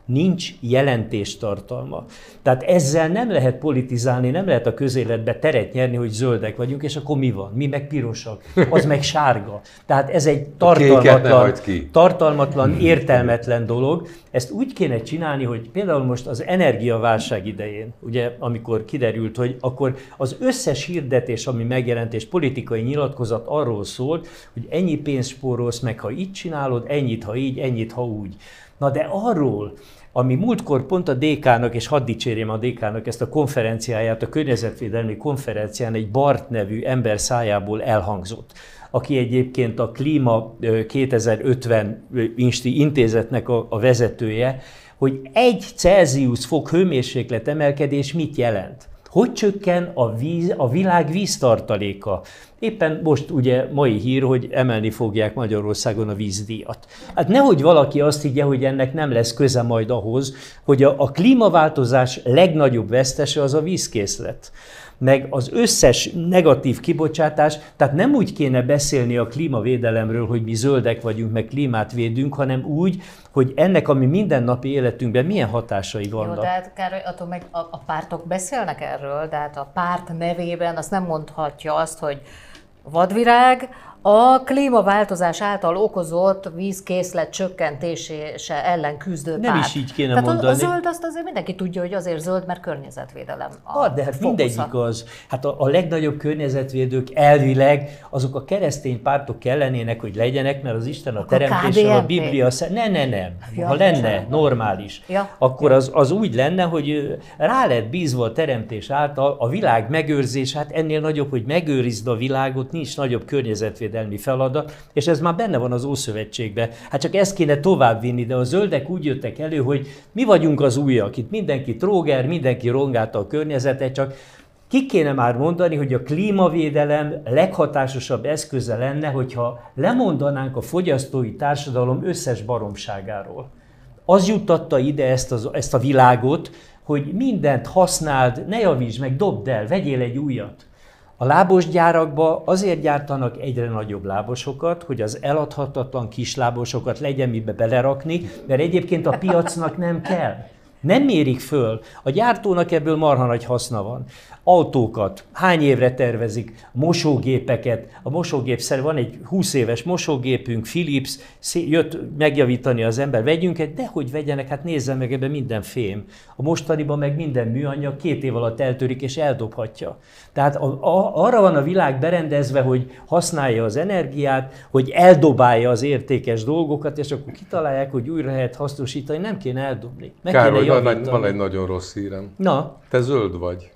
nincs jelentéstartalma. Tehát ezzel nem lehet politizálni, nem lehet a közéletbe teret nyerni, hogy zöldek vagyunk, és akkor mi van? Mi meg pirosak, az meg sárga. Tehát ez egy tartalmatlan, tartalmatlan, értelmetlen dolog. Ezt úgy kéne csinálni, hogy például most az energiaválság idején, ugye, amikor kiderült, hogy akkor az összes hirdetés, ami megjelent, és politikai nyilatkozat arról szólt, hogy ennyi pénzt spórolsz meg, ha így csinálod, ennyit, ha így, ennyit, ha úgy. Na de arról, ami múltkor pont a dé ká-nak, és hadd dicsérjem a dé ká-nak ezt a konferenciáját, a környezetvédelmi konferencián egy Bart nevű ember szájából elhangzott, aki egyébként a Klíma kétezer-ötven intézetnek a, a vezetője, hogy egy Celsius fok hőmérséklet emelkedés mit jelent? Hogy csökken a, víz, a világ víztartaléka? Éppen most ugye mai hír, hogy emelni fogják Magyarországon a vízdíjat. Hát nehogy valaki azt higgye, hogy ennek nem lesz köze majd ahhoz, hogy a, a klímaváltozás legnagyobb vesztese az a vízkészlet. Meg az összes negatív kibocsátás, tehát nem úgy kéne beszélni a klímavédelemről, hogy mi zöldek vagyunk, meg klímát védünk, hanem úgy, hogy ennek a mi mindennapi életünkben milyen hatásai vannak. Jó, de hát Károly, attól meg a, a pártok beszélnek erről, de hát a párt nevében azt nem mondhatja azt, hogy vadvirág, a klímaváltozás által okozott vízkészlet csökkentése ellen küzdő párt. Nem is így kéne Tehát mondani. A, a zöld azt azért mindenki tudja, hogy azért zöld, mert környezetvédelem. Ah, de hát mindegyik az. Hát a, a legnagyobb környezetvédők elvileg azok a keresztény pártok kellenének, hogy legyenek, mert az Isten a teremtéssel, a Biblia... Ne, ne, nem. Ja, ha lenne normális, ja, akkor az, az úgy lenne, hogy rá lett bízva a teremtés által a világ megőrzés, hát ennél nagyobb, hogy megőrizd a világot, nincs nagyobb környezetvédelem feladat, és ez már benne van az Ószövetségben. Hát csak ezt kéne továbbvinni, de a zöldek úgy jöttek elő, hogy mi vagyunk az újak, itt mindenki tróger, mindenki rongálta a környezetet, csak ki kéne már mondani, hogy a klímavédelem leghatásosabb eszköze lenne, hogyha lemondanánk a fogyasztói társadalom összes baromságáról. Az juttatta ide ezt, az, ezt a világot, hogy mindent használd, ne javítsd meg, dobd el, vegyél egy újat. A lábosgyárakban azért gyártanak egyre nagyobb lábosokat, hogy az eladhatatlan kis lábosokat legyen mibe belerakni, mert egyébként a piacnak nem kell. Nem mérik föl. A gyártónak ebből marha nagy haszna van. Autókat, hány évre tervezik, mosógépeket. A mosógépszer van egy húsz éves mosógépünk, Philips, jött megjavítani az ember, vegyünk egy, de hogy vegyenek, hát nézzen meg, ebben minden fém. A mostaniban meg minden műanyag két év alatt eltörik és eldobhatja. Tehát a, a, arra van a világ berendezve, hogy használja az energiát, hogy eldobálja az értékes dolgokat, és akkor kitalálják, hogy újra lehet hasznosítani, nem kéne eldobni. Meg Károly, kéne van, van egy nagyon rossz hírem. Na? Te zöld vagy.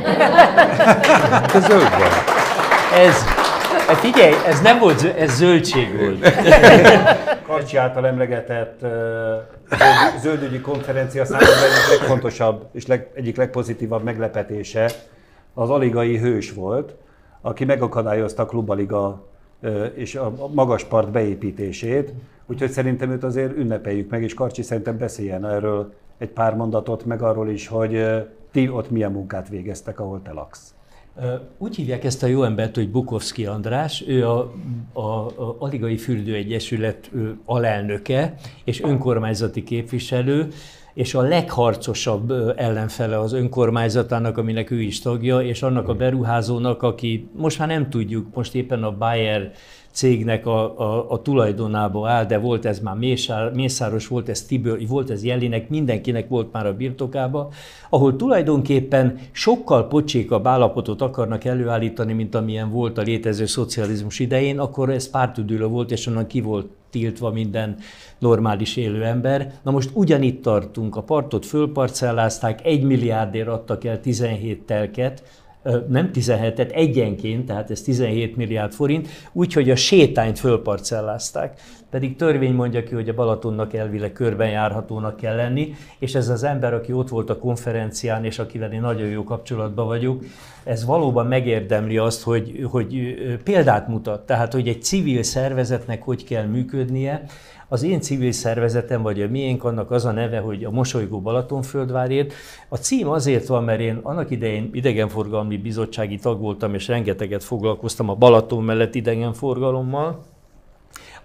Te zöld vagy. Ez, figyelj, ez nem volt zöld, ez zöldség volt. Karcsi által emlegetett uh, zöld, zöldügyi konferencia számomra egyik legfontosabb és leg, egyik legpozitívabb meglepetése az aligai hős volt, aki megakadályozta a Klubaliga uh, és a magas part beépítését, úgyhogy szerintem őt azért ünnepeljük meg, és Karcsi szerintem beszéljen erről egy pár mondatot, meg arról is, hogy uh, ti ott milyen munkát végeztek, ahol te laksz. Úgy hívják ezt a jó embert, hogy Bukovszki András, ő a, a, a Aligai Fürdő Egyesület alelnöke és önkormányzati képviselő, és a legharcosabb ellenfele az önkormányzatának, aminek ő is tagja, és annak a beruházónak, aki most már nem tudjuk, most éppen a Bayer cégnek a, a, a tulajdonába áll, de volt ez már Mészár, Mészáros, volt ez Tibor, volt ez Jelinek, mindenkinek volt már a birtokába, ahol tulajdonképpen sokkal pocsékabb állapotot akarnak előállítani, mint amilyen volt a létező szocializmus idején, akkor ez pártüdülő volt, és onnan ki volt tiltva minden normális élő ember. Na most ugyanitt tartunk, a partot fölparcellázták, egy milliárdért adtak el tizenhét telket, nem tizenhetet, egyenként, tehát ez tizenhét milliárd forint, úgyhogy a sétányt fölparcellázták. Pedig törvény mondja ki, hogy a Balatonnak elvileg körben járhatónak kell lenni, és ez az ember, aki ott volt a konferencián, és akivel én nagyon jó kapcsolatban vagyok, ez valóban megérdemli azt, hogy, hogy példát mutat, tehát hogy egy civil szervezetnek hogy kell működnie. Az én civil szervezetem, vagy a miénk, annak az a neve, hogy a Mosolygó Balatonföldvárért. A cím azért van, mert én annak idején idegenforgalmi bizottsági tag voltam, és rengeteget foglalkoztam a Balaton mellett idegenforgalommal.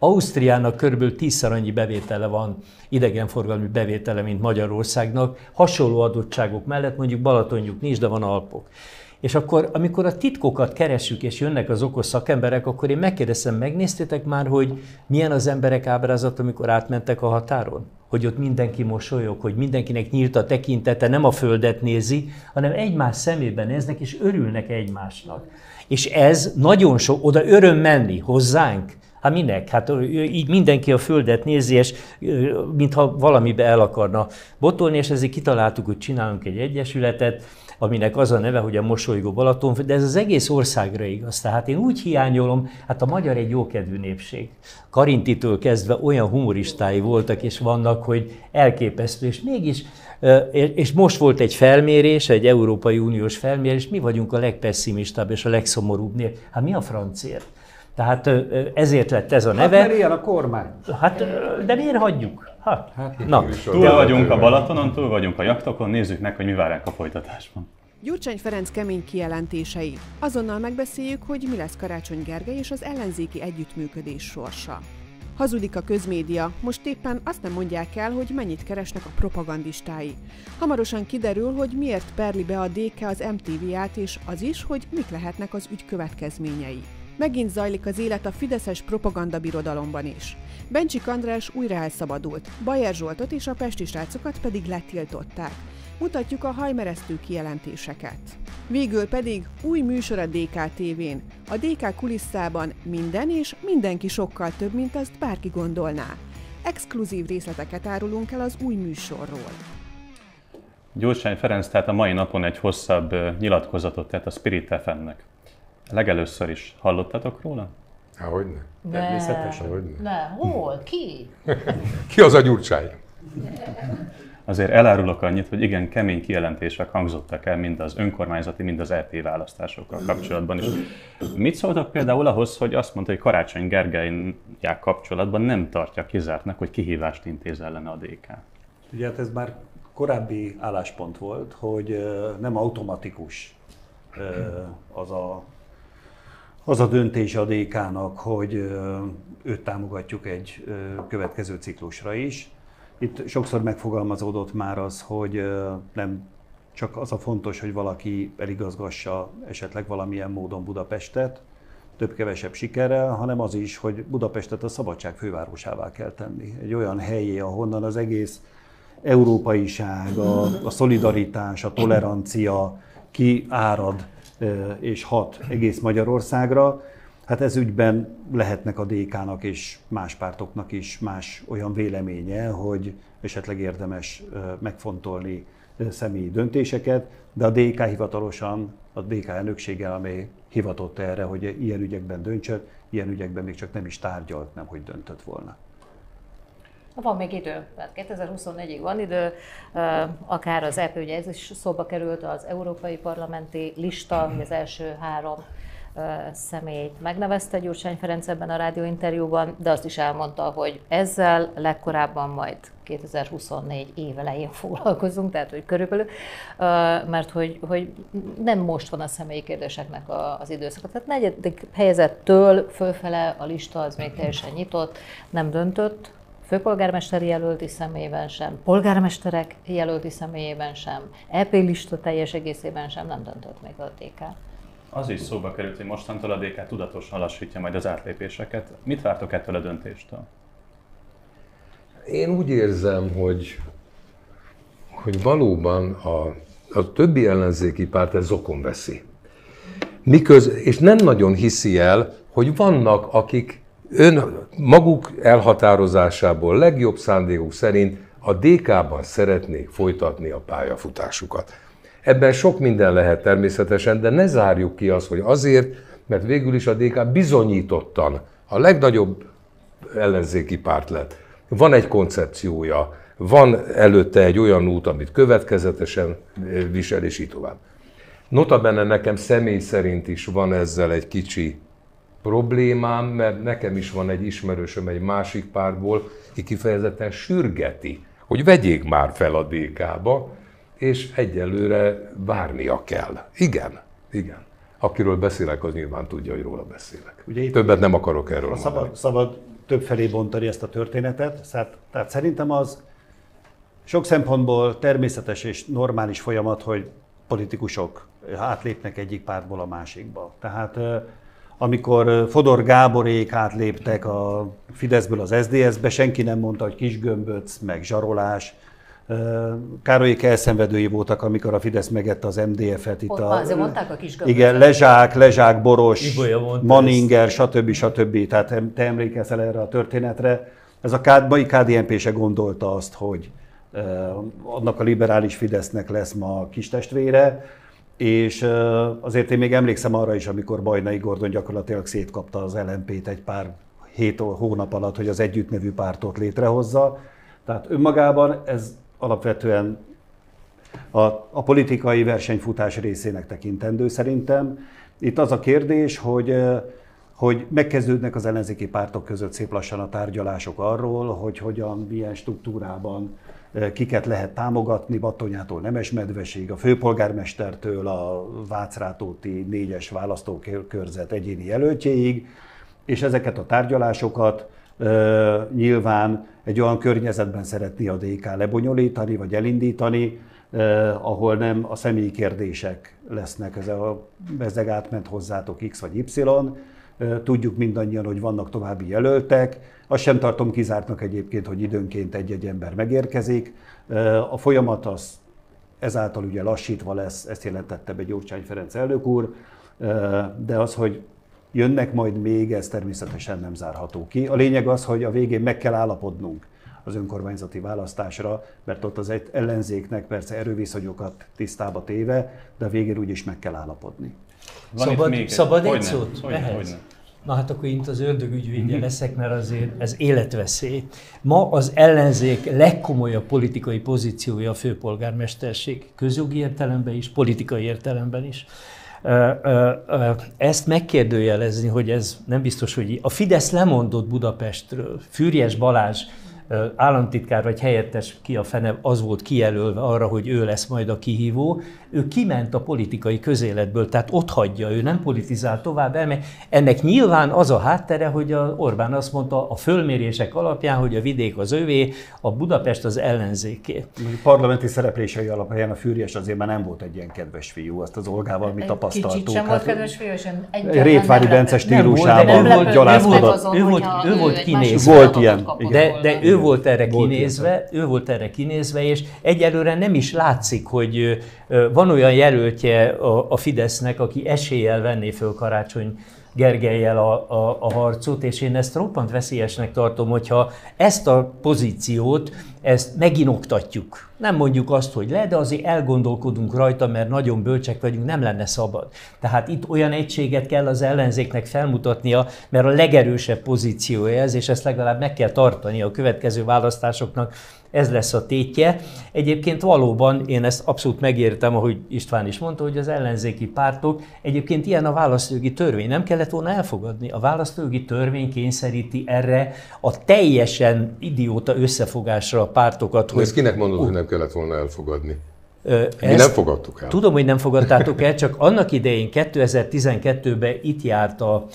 Ausztriának körülbelül tízszer annyi bevétele van, idegenforgalmi bevétele, mint Magyarországnak, hasonló adottságok mellett, mondjuk Balatonjuk nincs, de van Alpok. És akkor, amikor a titkokat keressük, és jönnek az okos szakemberek, akkor én megkérdezem, megnéztétek már, hogy milyen az emberek ábrázat, amikor átmentek a határon? Hogy ott mindenki mosolyog, hogy mindenkinek nyílt a tekintete, nem a földet nézi, hanem egymás szemében néznek, és örülnek egymásnak. És ez nagyon sok, oda öröm menni hozzánk. Hát minek? Hát így mindenki a földet nézi, és mintha valamibe el akarna botolni, és ezért kitaláltuk, hogy csinálunk egy egyesületet, aminek az a neve, hogy a Mosolygó Balaton, de ez az egész országra igaz. Tehát én úgy hiányolom, hát a magyar egy jókedvű népség. Karintitől kezdve olyan humoristái voltak és vannak, hogy elképesztő, és mégis, és most volt egy felmérés, egy Európai Uniós felmérés, mi vagyunk a legpesszimistább és a legszomorúbb nép. Hát mi a francért? Tehát ezért lett ez a neve. Hát mert ilyen a kormány. Hát, de miért hagyjuk? Hát, hát na, túl vagyunk a Balatonon, túl vagyunk a jachtokon, nézzük meg, hogy mi vár ránk a folytatásban. Gyurcsány Ferenc kemény kijelentései. Azonnal megbeszéljük, hogy mi lesz Karácsony Gergely és az ellenzéki együttműködés sorsa. Hazudik a közmédia, most éppen azt nem mondják el, hogy mennyit keresnek a propagandistái. Hamarosan kiderül, hogy miért perli be a dé ká az em té vé-át, és az is, hogy mik lehetnek az ügy következményei. Megint zajlik az élet a fideszes propagandabirodalomban is. Bencsik András újra elszabadult, Bajer Zsoltot és a pesti srácokat pedig letiltották. Mutatjuk a hajmeresztő kijelentéseket. Végül pedig új műsor a dé ká té vén. A dé ká kulisszában minden és mindenki sokkal több, mint azt bárki gondolná. Exkluzív részleteket árulunk el az új műsorról. Gyurcsány Ferenc tehát a mai napon egy hosszabb nyilatkozatot tett a Spirit ef em-nek. Legelőször is hallottatok róla? Há, hogyne. Természetesen. Hogyne. Ne, hol? Ki? Ki az a Gyurcsány? Azért elárulok annyit, hogy igen, kemény kijelentések hangzottak el mind az önkormányzati, mind az é pé választásokkal kapcsolatban is. Mit szóltak például ahhoz, hogy azt mondta, hogy Karácsony Gergellyel kapcsolatban nem tartja kizártnak, hogy kihívást intéz ellene a dé ká? Ugye hát ez már korábbi álláspont volt, hogy nem automatikus az a, az a döntés a dé ká-nak, hogy őt támogatjuk egy következő ciklusra is. Itt sokszor megfogalmazódott már az, hogy nem csak az a fontos, hogy valaki eligazgassa esetleg valamilyen módon Budapestet, több-kevesebb sikerrel, hanem az is, hogy Budapestet a szabadság fővárosává kell tenni. Egy olyan helyé, ahonnan az egész európaiság, a, a szolidaritás, a tolerancia kiárad és hat egész Magyarországra. Hát ez ügyben lehetnek a dé ká-nak és más pártoknak is más olyan véleménye, hogy esetleg érdemes megfontolni személyi döntéseket, de a dé ká hivatalosan, a dé ká elnöksége, amely hivatott erre, hogy ilyen ügyekben döntsön, ilyen ügyekben még csak nem is tárgyalt, nem hogy döntött volna. Van még idő, tehát kétezer-huszonnégyig van idő, akár az é pé, ugye ez is szóba került, az európai parlamenti lista, az első három személyt megnevezte Gyurcsány Ferenc ebben a rádióinterjúban, de azt is elmondta, hogy ezzel legkorábban majd kétezer-huszonnégy év elején foglalkozunk, tehát hogy körülbelül, mert hogy, hogy nem most van a személyi kérdéseknek az időszaka. Tehát negyedik helyezettől fölfele a lista az még teljesen nyitott, nem döntött, főpolgármesteri jelölti személyében sem, polgármesterek jelölti személyében sem, é pé lista teljes egészében sem nem döntött még a dé ká. Az is szóba került, hogy mostantól a dé ká tudatosan lassítja majd az átlépéseket. Mit vártok ettől a döntéstől? Én úgy érzem, hogy, hogy valóban a, a többi ellenzéki párt ez zokon veszi. Miköz, és nem nagyon hiszi el, hogy vannak, akik ön maguk elhatározásából legjobb szándékuk szerint a dé ká-ban szeretnék folytatni a pályafutásukat. Ebben sok minden lehet természetesen, de ne zárjuk ki azt, hogy azért, mert végül is a dé ká bizonyítottan a legnagyobb ellenzéki párt lett. Van egy koncepciója, van előtte egy olyan út, amit következetesen visel, és így tovább. Notabene nekem személy szerint is van ezzel egy kicsi problémám, mert nekem is van egy ismerősöm egy másik pártból, aki kifejezetten sürgeti, hogy vegyék már fel a dé ká-ba, és egyelőre várnia kell. Igen, igen. Akiről beszélek, az nyilván tudja, hogy róla beszélek. Ugye Többet nem akarok erről szabad, szabad többfelé bontani ezt a történetet. Tehát szerintem az sok szempontból természetes és normális folyamat, hogy politikusok átlépnek egyik pártból a másikba. Tehát amikor Fodor Gáborék átléptek a Fideszből az es zé dé es-be, senki nem mondta, hogy kisgömböc, meg zsarolás. Károlyék elszenvedői voltak, amikor a Fidesz megette az em dé ef-et. Itt a, a, mondták a kisgömböcet. Igen, Lezsák, Lezsák, Boros, Manninger, stb. stb. Tehát te emlékszel erre a történetre. Ez a mai ká dé en pé se gondolta azt, hogy annak a liberális Fidesznek lesz ma kis testvére, és azért én még emlékszem arra is, amikor Bajnai Gordon gyakorlatilag szétkapta az el en pét egy pár hét hónap alatt, hogy az Együtt nevű pártot létrehozza. Tehát önmagában ez alapvetően a, a politikai versenyfutás részének tekintendő szerintem. Itt az a kérdés, hogy, hogy megkezdődnek az ellenzéki pártok között szép lassan a tárgyalások arról, hogy hogyan, milyen struktúrában kiket lehet támogatni, Battonyától Nemesmedvesig, a főpolgármestertől a Vácrátóti négyes választókörzet egyéni jelöltjéig, és ezeket a tárgyalásokat uh, nyilván egy olyan környezetben szeretné a dé ká lebonyolítani, vagy elindítani, uh, ahol nem a személyi kérdések lesznek, ez a bezzeg átment hozzátok X vagy Y. Uh, tudjuk mindannyian, hogy vannak további jelöltek. Azt sem tartom kizártnak egyébként, hogy időnként egy-egy ember megérkezik. A folyamat az ezáltal ugye lassítva lesz, ezt jelentette be Gyurcsány Ferenc elnök úr, de az, hogy jönnek majd még, ez természetesen nem zárható ki. A lényeg az, hogy a végén meg kell állapodnunk az önkormányzati választásra, mert ott az ellenzéknek persze erőviszonyokat tisztába téve, de a végén úgyis meg kell állapodni. Szabad, szabad egy szót? Na hát akkor én itt az ördögügyvédje leszek, mert azért ez életveszély. Ma az ellenzék legkomolyabb politikai pozíciója a főpolgármesterség, közjogi értelemben is, politikai értelemben is. Ezt megkérdőjelezni, hogy ez nem biztos, hogy a Fidesz lemondott Budapestről. Füriyes Balázs államtitkár vagy helyettes, ki a fene, az volt kijelölve arra, hogy ő lesz majd a kihívó. Ő kiment a politikai közéletből, tehát ott hagyja, ő nem politizál tovább, elmegy. Ennek nyilván az a háttere, hogy a Orbán azt mondta a fölmérések alapján, hogy a vidék az övé, a Budapest az ellenzéké. A parlamenti szereplései alapján a Füriyes azért már nem volt egy ilyen kedves fiú, azt az Olgával mi tapasztaltuk. Kicsit sem volt kedves fiú, és Rétvári Bence stílusában gyalázkodott. Ő volt, ő volt kinézve. Volt ilyen. De, de ő volt erre kinézve, ő volt erre kinézve, és egyelőre nem is látszik, hogy van olyan jelöltje a, a Fidesznek, aki eséllyel venné föl Karácsony Gergellyel a, a, a harcot, és én ezt roppant veszélyesnek tartom, hogyha ezt a pozíciót, ezt meginoktatjuk. Nem mondjuk azt, hogy le, de azért elgondolkodunk rajta, mert nagyon bölcsek vagyunk, nem lenne szabad. Tehát itt olyan egységet kell az ellenzéknek felmutatnia, mert a legerősebb pozíciója ez, és ezt legalább meg kell tartani a következő választásoknak. Ez lesz a tétje. Egyébként valóban én ezt abszolút megértem, ahogy István is mondta, hogy az ellenzéki pártok, egyébként ilyen a választójogi törvény, nem kellett volna elfogadni. A választójogi törvény kényszeríti erre a teljesen idióta összefogásra a pártokat. Hogy... Ezt kinek mondod, uh, hogy nem kellett volna elfogadni? Ezt Mi nem fogadtuk el. Tudom, hogy nem fogadtátok el, csak annak idején kétezer-tizenkettőben itt járt a,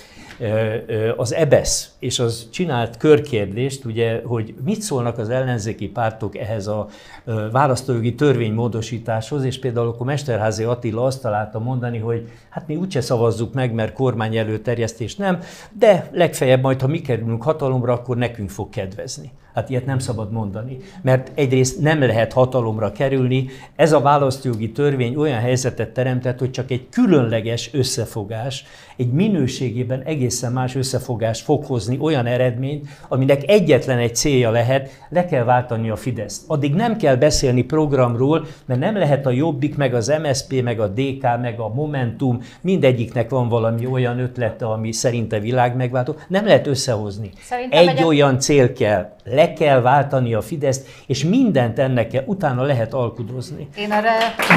az é bé e es, és az csinált körkérdést, ugye, hogy mit szólnak az ellenzéki pártok ehhez a választójogi törvénymódosításhoz, és például akkor Mesterházy Attila azt találta mondani, hogy hát mi úgyse szavazzuk meg, mert kormány előterjesztés nem, de legfeljebb majd, ha mi kerülünk hatalomra, akkor nekünk fog kedvezni. Hát ilyet nem szabad mondani, mert egyrészt nem lehet hatalomra kerülni, ez a választójogi törvény olyan helyzetet teremtett, hogy csak egy különleges összefogás, egy minőségében egészen más összefogás fog hozni olyan eredményt, aminek egyetlen egy célja lehet, le kell váltani a Fideszt. Addig nem kell beszélni programról, mert nem lehet a Jobbik, meg az em es zé pé, meg a dé ká, meg a Momentum, mindegyiknek van valami olyan ötlete, ami szerinte világmegváltó. Nem lehet összehozni. Szerintem egy egyet... olyan cél kell, le kell váltani a Fideszt, és mindent ennek kell, utána lehet alkudozni. Én erre,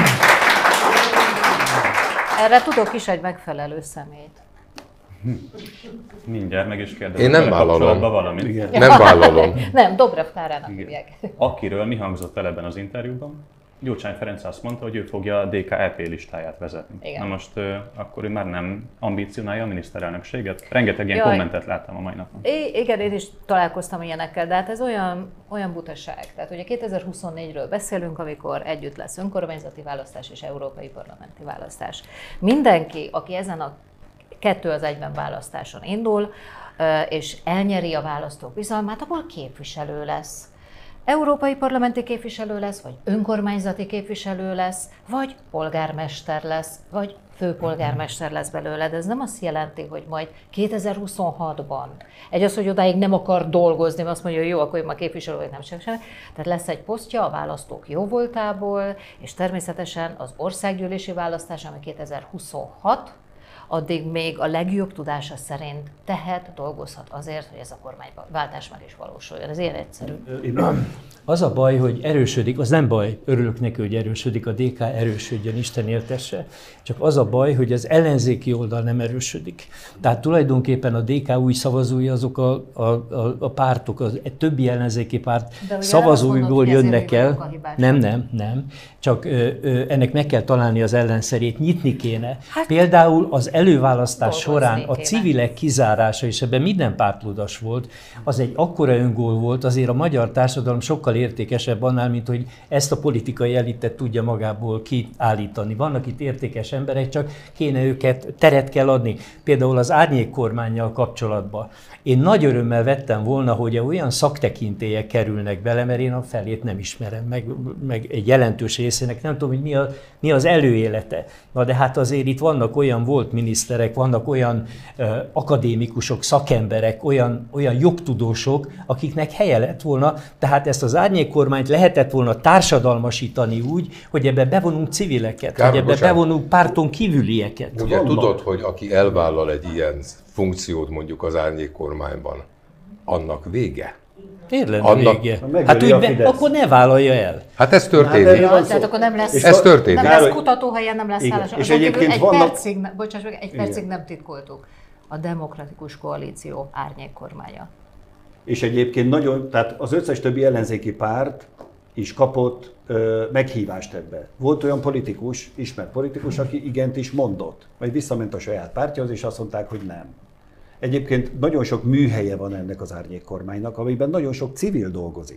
erre tudok is egy megfelelő személyt. Mindjárt meg is kérdezem. Én nem vállalom. Valamit. Nem vállalom. Nem, Dobrev Klárának hívják. Akiről mi hangzott el ebben az interjúban? Gyurcsány Ferenc azt mondta, hogy ő fogja a dé ká é pé listáját vezetni. Igen. Na most akkor ő már nem ambicionálja a miniszterelnökséget? Rengeteg ilyen Jaj. kommentet láttam a mai napon. I- igen, én is találkoztam ilyenekkel, de hát ez olyan, olyan butaság. Tehát ugye kétezer-huszonnégyről beszélünk, amikor együtt lesz önkormányzati választás és európai parlamenti választás. Mindenki, aki ezen a kettő az egyben választáson indul, és elnyeri a választók bizalmát, abból képviselő lesz. Európai parlamenti képviselő lesz, vagy önkormányzati képviselő lesz, vagy polgármester lesz, vagy főpolgármester lesz belőle, de ez nem azt jelenti, hogy majd kétezer-huszonhatban egy az, hogy odáig nem akar dolgozni, mert azt mondja, hogy jó, akkor én már képviselő vagy, nem sem. Tehát lesz egy posztja a választók jóvoltából, és természetesen az országgyűlési választás, ami kétezer-huszonhat, addig még a legjobb tudása szerint tehet, dolgozhat azért, hogy ez a kormányváltás meg is valósuljon. Ez ilyen egyszerű. Az a baj, hogy erősödik, az nem baj, örülök neki, hogy erősödik, a dé ká erősödjön, Isten éltesse, csak az a baj, hogy az ellenzéki oldal nem erősödik. Tehát tulajdonképpen a dé ká új szavazói azok a, a, a, a pártok, az, egy többi ellenzéki párt szavazóiból jönnek el. Nem, nem, nem. Csak ö, ö, ennek meg kell találni az ellenszerét, nyitni kéne. Hát, például az előválasztás során a kéne. Civilek kizárása, és ebben minden pártludas volt, az egy akkora öngól volt, azért a magyar társadalom sokkal értékesebb annál, mint hogy ezt a politikai elitet tudja magából kiállítani. Vannak itt értékes emberek, csak kéne őket, teret kell adni. Például az árnyékkormánnyal kapcsolatban. Én nagy örömmel vettem volna, hogy olyan szaktekintélyek kerülnek bele, mert én a felét nem ismerem, meg, meg egy jelentős részének nem tudom, hogy mi, a, mi az előélete. Na de hát azért itt vannak olyan volt miniszterek, vannak olyan uh, akadémikusok, szakemberek, olyan, olyan jogtudósok, akiknek helye lett volna, tehát ezt az árnyékkormányt lehetett volna társadalmasítani úgy, hogy ebbe bevonunk civileket, Kár, hogy ebbe bocsánat. bevonunk párton kívülieket. Ugye vannak. Tudod, hogy aki elvállal egy ilyen funkciót mondjuk az árnyékkormányban, annak vége? Tényleg annak... vége. Hát úgy be, akkor ne vállalja el. Hát ez történik. Ja, tehát akkor nem lesz, ez történik. Nem lesz kutatóhelyen, nem lesz szállás. És egyébként egy vannak... percig, bocsáss meg, egy percig nem titkoltuk. A Demokratikus Koalíció árnyékkormánya. És egyébként nagyon, tehát az összes többi ellenzéki párt is kapott ö, meghívást ebbe. Volt olyan politikus, ismert politikus, aki igent is mondott, majd visszament a saját pártjához, és azt mondták, hogy nem. Egyébként nagyon sok műhelye van ennek az árnyékkormánynak, amiben nagyon sok civil dolgozik.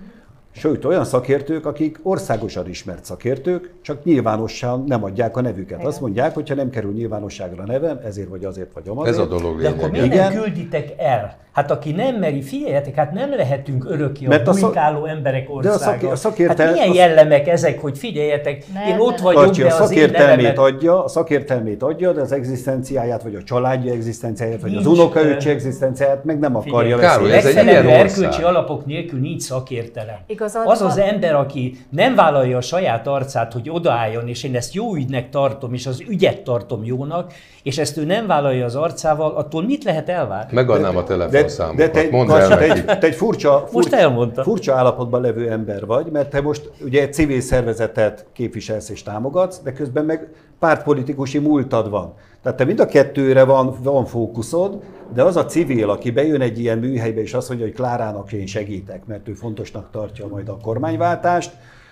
Sőt, olyan szakértők, akik országosan ismert szakértők, csak nyilvánosan nem adják a nevüket. Igen. Azt mondják, hogy ha nem kerül nyilvánosságra a nevem, ezért vagy azért vagy amazért. Ez a dolog lényeg. De akkor miért nem külditek el? Hát aki nem meri, figyeljetek, hát nem lehetünk örökké a bujkáló szak... emberek országa. A szakértel... Hát milyen jellemek ezek, hogy figyeljetek, nem, én ott vagyok, de az én nevemet... adja, a szakértelmét adja, de az egzisztenciáját, vagy a családja egzisztenciáját, vagy nincs, az unokaöccse egzisztenciáját meg nem akarja veszélyezni. Legfeljebb erkölcsi alapok nélkül nincs szakértelem. Igazad, az az ember, aki nem vállalja a saját arcát, hogy odaálljon, és én ezt jó ügynek tartom, és az ügyet tartom jónak, és ezt ő nem vállalja az arcával, attól mit lehet elvárni? Megadnám a telefonszámokat. De, de te, mondd el te, egy, te egy furcsa, furcsa, furcsa állapotban levő ember vagy, mert te most ugye egy civil szervezetet képviselsz és támogatsz, de közben meg pártpolitikusi múltad van. Tehát te mind a kettőre van, van fókuszod, de az a civil, aki bejön egy ilyen műhelybe és azt mondja, hogy Klárának én segítek, mert ő fontosnak tartja majd a kormányváltást,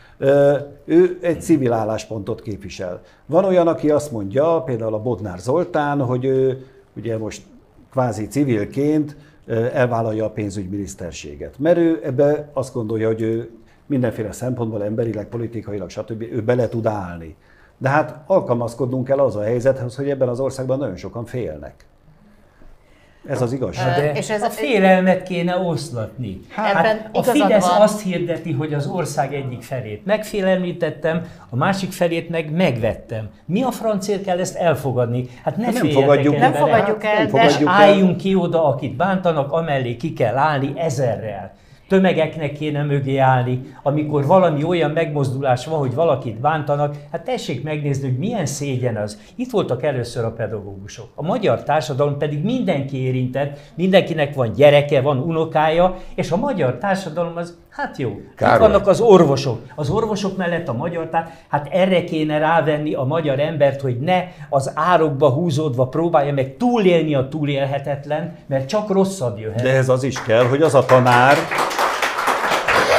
ő egy civil álláspontot képvisel. Van olyan, aki azt mondja, például a Bodnár Zoltán, hogy ő ugye most kvázi civilként elvállalja a pénzügyminiszterséget. Mert ő ebbe azt gondolja, hogy ő mindenféle szempontból, emberileg, politikailag, stb. Ő bele tud állni. De hát alkalmazkodnunk kell az a helyzethez, hogy ebben az országban nagyon sokan félnek. Ez az igazság. De és ez a félelmet kéne oszlatni. Hát a Fidesz van. Azt hirdeti, hogy az ország egyik felét megfélemlítettem, a másik felét meg megvettem. Mi a francért kell ezt elfogadni? Hát ne nem fogadjuk, nem fogadjuk el, de álljunk ki oda, akit bántanak, amellé ki kell állni ezerrel. Tömegeknek kéne mögé állni, amikor valami olyan megmozdulás van, hogy valakit bántanak, hát tessék megnézni, hogy milyen szégyen az. Itt voltak először a pedagógusok. A magyar társadalom pedig mindenki érintett, mindenkinek van gyereke, van unokája, és a magyar társadalom az, hát jó, itt vannak az orvosok. Az orvosok mellett a magyar társadalom, hát erre kéne rávenni a magyar embert, hogy ne az árokba húzódva próbálja meg túlélni a túlélhetetlen, mert csak rosszabb jöhet. De ez az is kell, hogy az a tanár,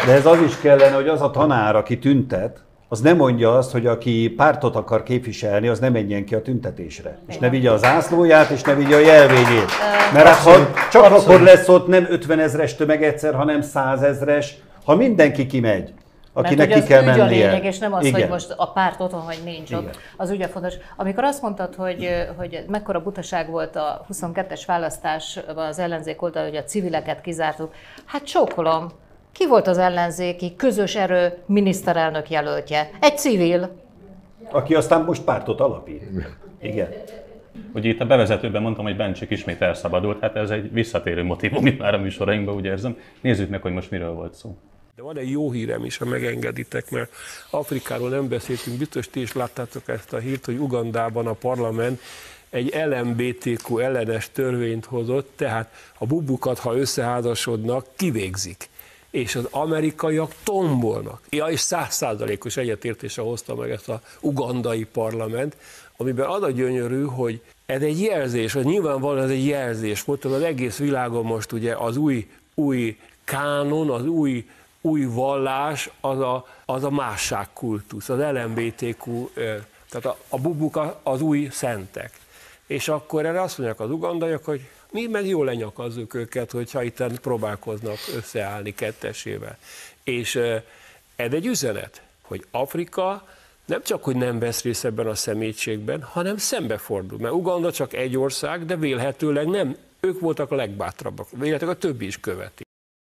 De ez az is kellene, hogy az a tanár, aki tüntet, az nem mondja azt, hogy aki pártot akar képviselni, az ne menjen ki a tüntetésre. És ne vigye az ászlóját, és ne vigye a jelvényét. Mert hát, ha csak abszolút. Akkor lesz ott nem ötvenezres tömeg egyszer, hanem százezres, ha mindenki kimegy, akinek ki kell mennie. Mert ugye az ügy a lényeg, és nem az, igen. hogy most a párt otthon vagy nincs igen. ott. Az ugye fontos. Amikor azt mondtad, hogy, hogy mekkora butaság volt a huszonkettes választásban az ellenzék oldal, hogy a civileket kizártuk, hát csókolom. Ki volt az ellenzéki közös erő miniszterelnök jelöltje? Egy civil. Aki aztán most pártot alapít. Igen. Ugye itt a bevezetőben mondtam, hogy Bencsik ismét elszabadult, hát ez egy visszatérő motivum itt már a műsorainkban, úgy érzem. Nézzük meg, hogy most miről volt szó. De van egy jó hírem is, ha megengeditek, mert Afrikáról nem beszéltünk, biztos ti is láttátok ezt a hírt, hogy Ugandában a parlament egy el em bé té kú ellenes törvényt hozott, tehát a bubukat, ha összeházasodnak, kivégzik. És az amerikaiak tombolnak. Ja, és száz százalékos egyetértése hozta meg ezt a ugandai parlament, amiben az a gyönyörű, hogy ez egy jelzés, hogy nyilvánvalóan ez egy jelzés. Mondtam, az egész világon most ugye az új, új kánon, az új, új vallás, az a, az a másságkultusz, az el em bé té kú, tehát a, a bubuk az új szentek. És akkor erre azt mondják az ugandaiak, hogy mi meg jól lenyakazzuk őket, hogyha itt próbálkoznak összeállni kettesével. És ez egy üzenet, hogy Afrika nem csak, hogy nem vesz részt ebben a szemétségben, hanem szembefordul. Mert Uganda csak egy ország, de vélhetőleg nem. Ők voltak a legbátrabbak. Vélhetőleg a többi is követi.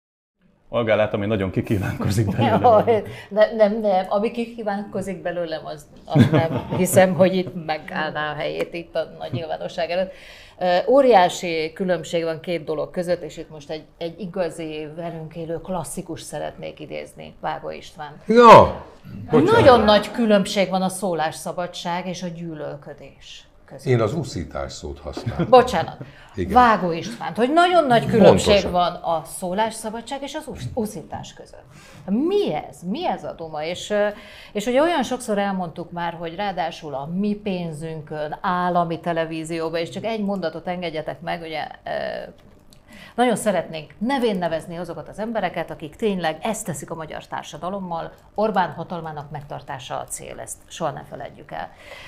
Olga, látom, hogy nagyon kikívánkozik belőlem. Nem, nem, nem. Ami kikívánkozik belőlem, az, az nem hiszem, hogy itt megállná a helyét itt a nagy nyilvánosság előtt. Óriási különbség van két dolog között, és itt most egy, egy igazi, velünk élő klasszikus szeretnék idézni, Vágó István. Ja! Nagyon nagy különbség van a szólásszabadság és a gyűlölködés között. Én az uszítás szót használom. Bocsánat. Igen. Vágó Istvánt, hogy nagyon nagy különbség Pontosan. van a szólásszabadság és az uszítás között. Mi ez? Mi ez a duma? És, és ugye olyan sokszor elmondtuk már, hogy ráadásul a mi pénzünkön, állami televízióban, és csak egy mondatot engedjetek meg, ugye nagyon szeretnénk nevén nevezni azokat az embereket, akik tényleg ezt teszik a magyar társadalommal, Orbán hatalmának megtartása a cél, ezt soha ne feledjük el.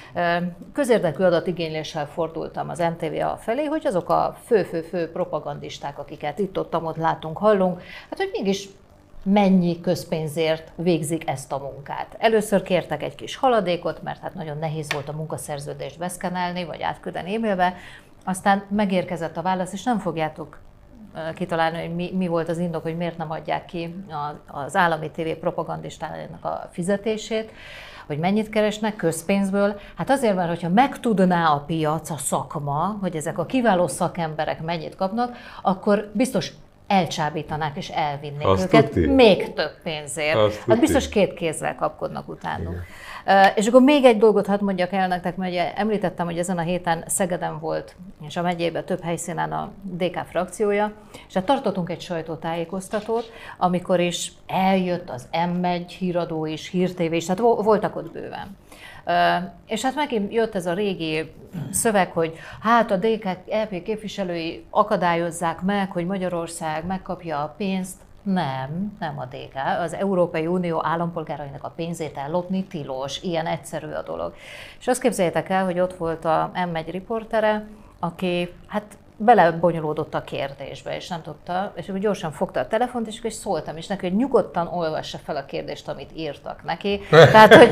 Közérdekű adatigényléssel fordultam az em té vé á felé, hogy azok a fő-fő-fő propagandisták, akiket itt-ott látunk, hallunk, hát hogy mégis mennyi közpénzért végzik ezt a munkát. Először kértek egy kis haladékot, mert hát nagyon nehéz volt a munkaszerződést beszkenelni, vagy átküldeni e-mailbe, aztán megérkezett a válasz, és nem fogjátok kitalálni, hogy mi, mi volt az indok, hogy miért nem adják ki az állami tévé propagandistájának a fizetését, hogy mennyit keresnek közpénzből. Hát azért, mert hogyha megtudná a piac, a szakma, hogy ezek a kiváló szakemberek mennyit kapnak, akkor biztos elcsábítanák és elvinnék Azt őket tuti. még több pénzért. Azt hát biztos két kézzel kapkodnak utánuk. Uh, és akkor még egy dolgot hadd mondjak el nektek, mert ugye említettem, hogy ezen a héten Szegeden volt, és a megyében több helyszínen a dé ká frakciója, és hát tartottunk egy sajtótájékoztatót, amikor is eljött az em egy híradó is, Hír té vé is, tehát voltak ott bőven. Uh, és hát megint jött ez a régi szöveg, hogy hát a dé ká é pé képviselői akadályozzák meg, hogy Magyarország megkapja a pénzt. Nem, nem a dé ká. Az Európai Unió állampolgárainak a pénzét ellopni tilos, ilyen egyszerű a dolog. És azt képzeljétek el, hogy ott volt a em egy riportere, aki hát belebonyolódott a kérdésbe, és nem tudta, és úgy gyorsan fogta a telefont, és, és szóltam is neki, hogy nyugodtan olvassa fel a kérdést, amit írtak neki. Tehát, hogy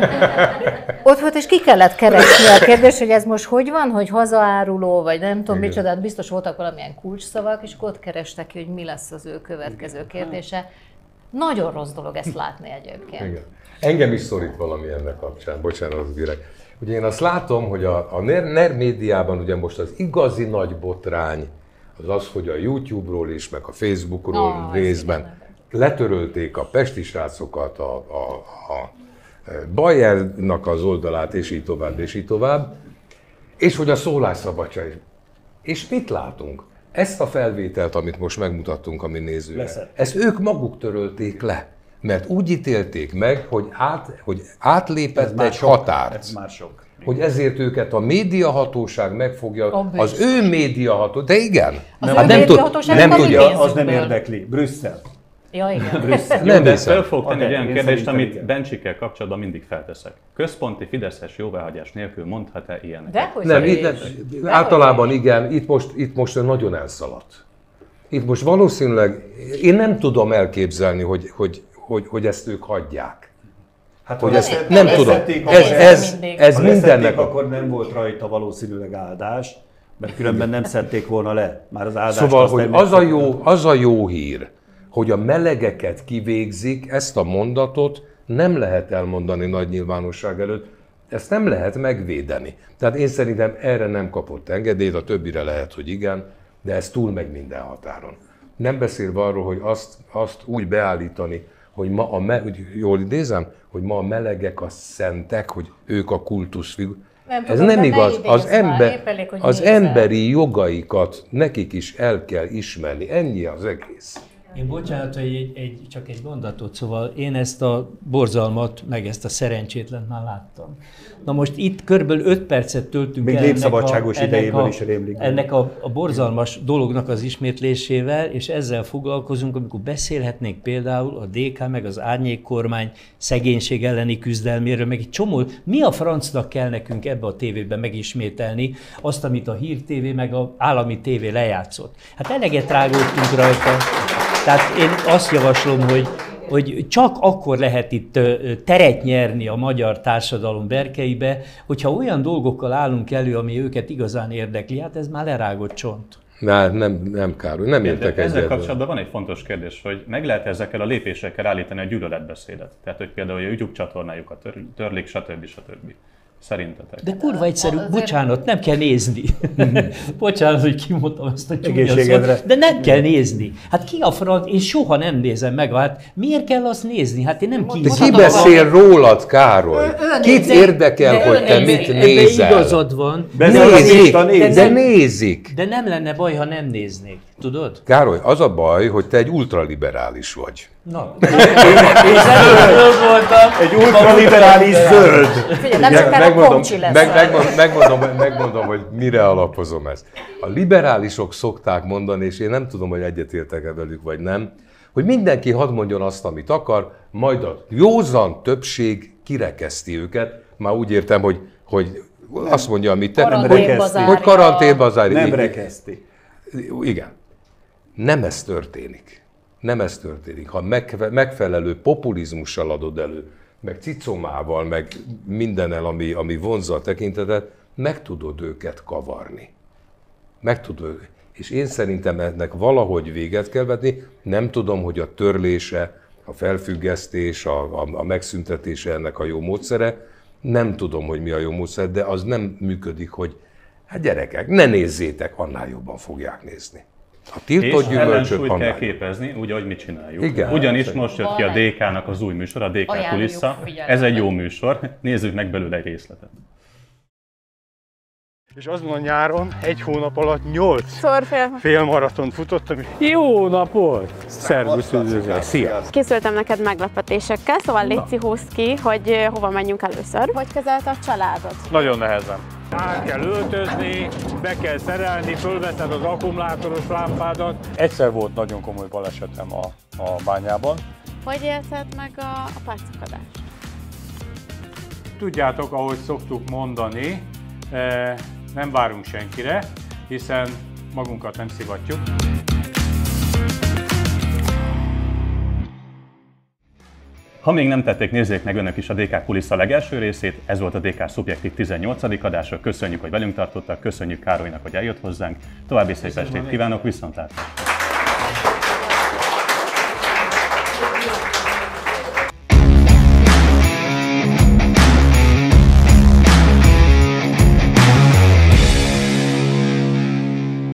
ott volt, és ki kellett keresni a kérdést, hogy ez most hogy van, hogy hazaáruló, vagy nem tudom Igen. micsoda, biztos voltak valamilyen kulcsszavak, és ott kerestek ki, hogy mi lesz az ő következő kérdése. Nagyon rossz dolog ezt látni egyébként. Igen. Engem is szorít valami ennek kapcsán, bocsánat, az direkt. Ugye én azt látom, hogy a, a NER médiában ugye most az igazi nagy botrány az az, hogy a YouTube-ról is, meg a Facebookról oh, részben letörölték a pesti srácokat, a, a, a Bayernak az oldalát, és így tovább, és így tovább, és hogy a szólásszabadság. És mit látunk? Ezt a felvételt, amit most megmutattunk a mi nézőnek, ezt ők maguk törölték le. Mert úgy ítélték meg, hogy, át, hogy átlépett egy sok, határt. Ez már sok. Hogy ezért őket a médiahatóság megfogja, Obvious. az ő médiahatóság, de igen. Az hát nem, tud, nem tudja, az nem érdekli. Brüsszel. Ja, igen. Nem, de fel fogok tenni Okay, egy olyan én kérdést, szerintem amit igen. Bencsikkel kapcsolatban mindig felteszek. Központi fideszes jóváhagyás nélkül mondhat-e ilyeneket? Dehogy Nem, is. itt, nem, Dehogy általában is. igen, itt most, itt most nagyon elszaladt. Itt most valószínűleg, én nem tudom elképzelni, hogy, hogy, hogy, hogy ezt ők hagyják. Hát, hogy ha ezt leszették- nem ha tudom. leszették, Ez, akkor- ez, mindig. ez Ha mindennek leszették, a... akkor nem volt rajta valószínűleg áldás, mert különben nem szedték volna le. Már az áldást Szóval, azt hogy nem az a, megszokták. jó, az a jó hír, hogy a melegeket kivégzik, ezt a mondatot nem lehet elmondani nagy nyilvánosság előtt, ezt nem lehet megvédeni. Tehát én szerintem erre nem kapott engedélyt, a többire lehet, hogy igen, de ez túl megy minden határon. Nem beszélve arról, hogy azt, azt úgy beállítani, hogy ma a, me, úgy, jól idézem, hogy ma a melegek a szentek, hogy ők a kultuszfigurák. Nem Ez tudom, nem de ne igaz. idézz Az, már, ember, épp elég, hogy az nézel. emberi jogaikat nekik is el kell ismerni. Ennyi az egész. Én bocsánat, hogy egy, egy, csak egy mondatot, szóval én ezt a borzalmat, meg ezt a szerencsétlent már láttam. Na most itt körülbelül öt percet töltünk Még el népszabadságos ennek a, idejéből ennek is a, rémlik. ennek a, a borzalmas dolognak az ismétlésével, és ezzel foglalkozunk, amikor beszélhetnénk például a dé ká meg az árnyékkormány szegénység elleni küzdelméről, meg egy csomó, mi a francnak kell nekünk ebbe a tévében megismételni azt, amit a Hír té vé meg az állami tévé lejátszott. Hát eleget rágódtunk rajta. Tehát én azt javaslom, hogy, hogy csak akkor lehet itt teret nyerni a magyar társadalom berkeibe, hogyha olyan dolgokkal állunk elő, ami őket igazán érdekli. Hát ez már lerágott csont. Na, nem, nem Károly, nem értek Ezzel egyet. kapcsolatban van egy fontos kérdés, hogy meg lehet ezekkel a lépésekkel állítani a gyűlöletbeszédet. Tehát, hogy például a YouTube csatornájukat tör, törlik, stb. stb. Szerintetek? De kurva egyszerű, Azért- bocsánat, nem kell nézni. Bocsánat, hogy kimondtam ezt a csúnya Egészségedre. szót, de nem kell nézni. Hát ki a franc, én soha nem nézem meg, hát miért kell azt nézni? Hát én nem De kívánom. ki beszél rólad, Károly? Ő- ő Kit nézi. érdekel, De hogy ő te nézi. mit Ebben nézel? igazad van. Nézik, De nézi. de nézik. De nem lenne baj, ha nem néznék. Tudod? Károly, az a baj, hogy te egy ultraliberális vagy. Na, én erről voltam. Egy ultraliberális zöld. Figyelj, nem Igen, sokára megmondom, komcsi lesz. meg, megmondom, megmondom, megmondom, hogy mire alapozom ezt. A liberálisok szokták mondani, és én nem tudom, hogy egyetértek-e velük, vagy nem, hogy mindenki hadd mondjon azt, amit akar, majd a józan többség kirekeszti őket. Már úgy értem, hogy, hogy azt mondja, amit te, hogy, Karanténba zárja. hogy karanténba zárja. Nem rekeszti. Igen. Nem ez történik. Nem ez történik. Ha megfe- megfelelő populizmussal adod elő, meg cicomával, meg mindennel, ami, ami vonzza a tekintetet, meg tudod őket kavarni. Meg tudod. És én szerintem ennek valahogy véget kell vetni. Nem tudom, hogy a törlése, a felfüggesztés, a, a, a megszüntetése ennek a jó módszere. Nem tudom, hogy mi a jó módszer, de az nem működik, hogy hát gyerekek, ne nézzétek, annál jobban fogják nézni. A tiltott És gyümölcsöt ellensúlyt annál. kell képezni, úgy, ahogy mit csináljuk. Igen. Ugyanis most jött ki a Van dé ká-nak az új műsor, a dé ká Ajánljuk kulissza. figyelemmel. Ez egy jó műsor, nézzük meg belőle egy részletet. És azon a nyáron egy hónap alatt nyolc Szor fél. félmaratont futottam. Jó napot! Szervusz, üdvözlök! Szia! Készültem neked meglepetésekkel, szóval légy húzd ki, hogy eh, hova menjünk először. Hogy kezelte a családod? Nagyon nehezen. Át kell öltözni, be kell szerelni, fölveszed az akkumulátoros lámpádat. Egyszer volt nagyon komoly balesetem a, a bányában. Hogy élted meg a, a pártszakadást? Tudjátok, ahogy szoktuk mondani, eh, nem várunk senkire, hiszen magunkat nem szivatjuk. Ha még nem tették, nézzék meg önök is a dé ká kulissza legelső részét. Ez volt a dé ká Szubjektív tizennyolcadik adása. Köszönjük, hogy velünk tartottak, köszönjük Károlynak, hogy eljött hozzánk. További szép estét kívánok, viszontlátásra!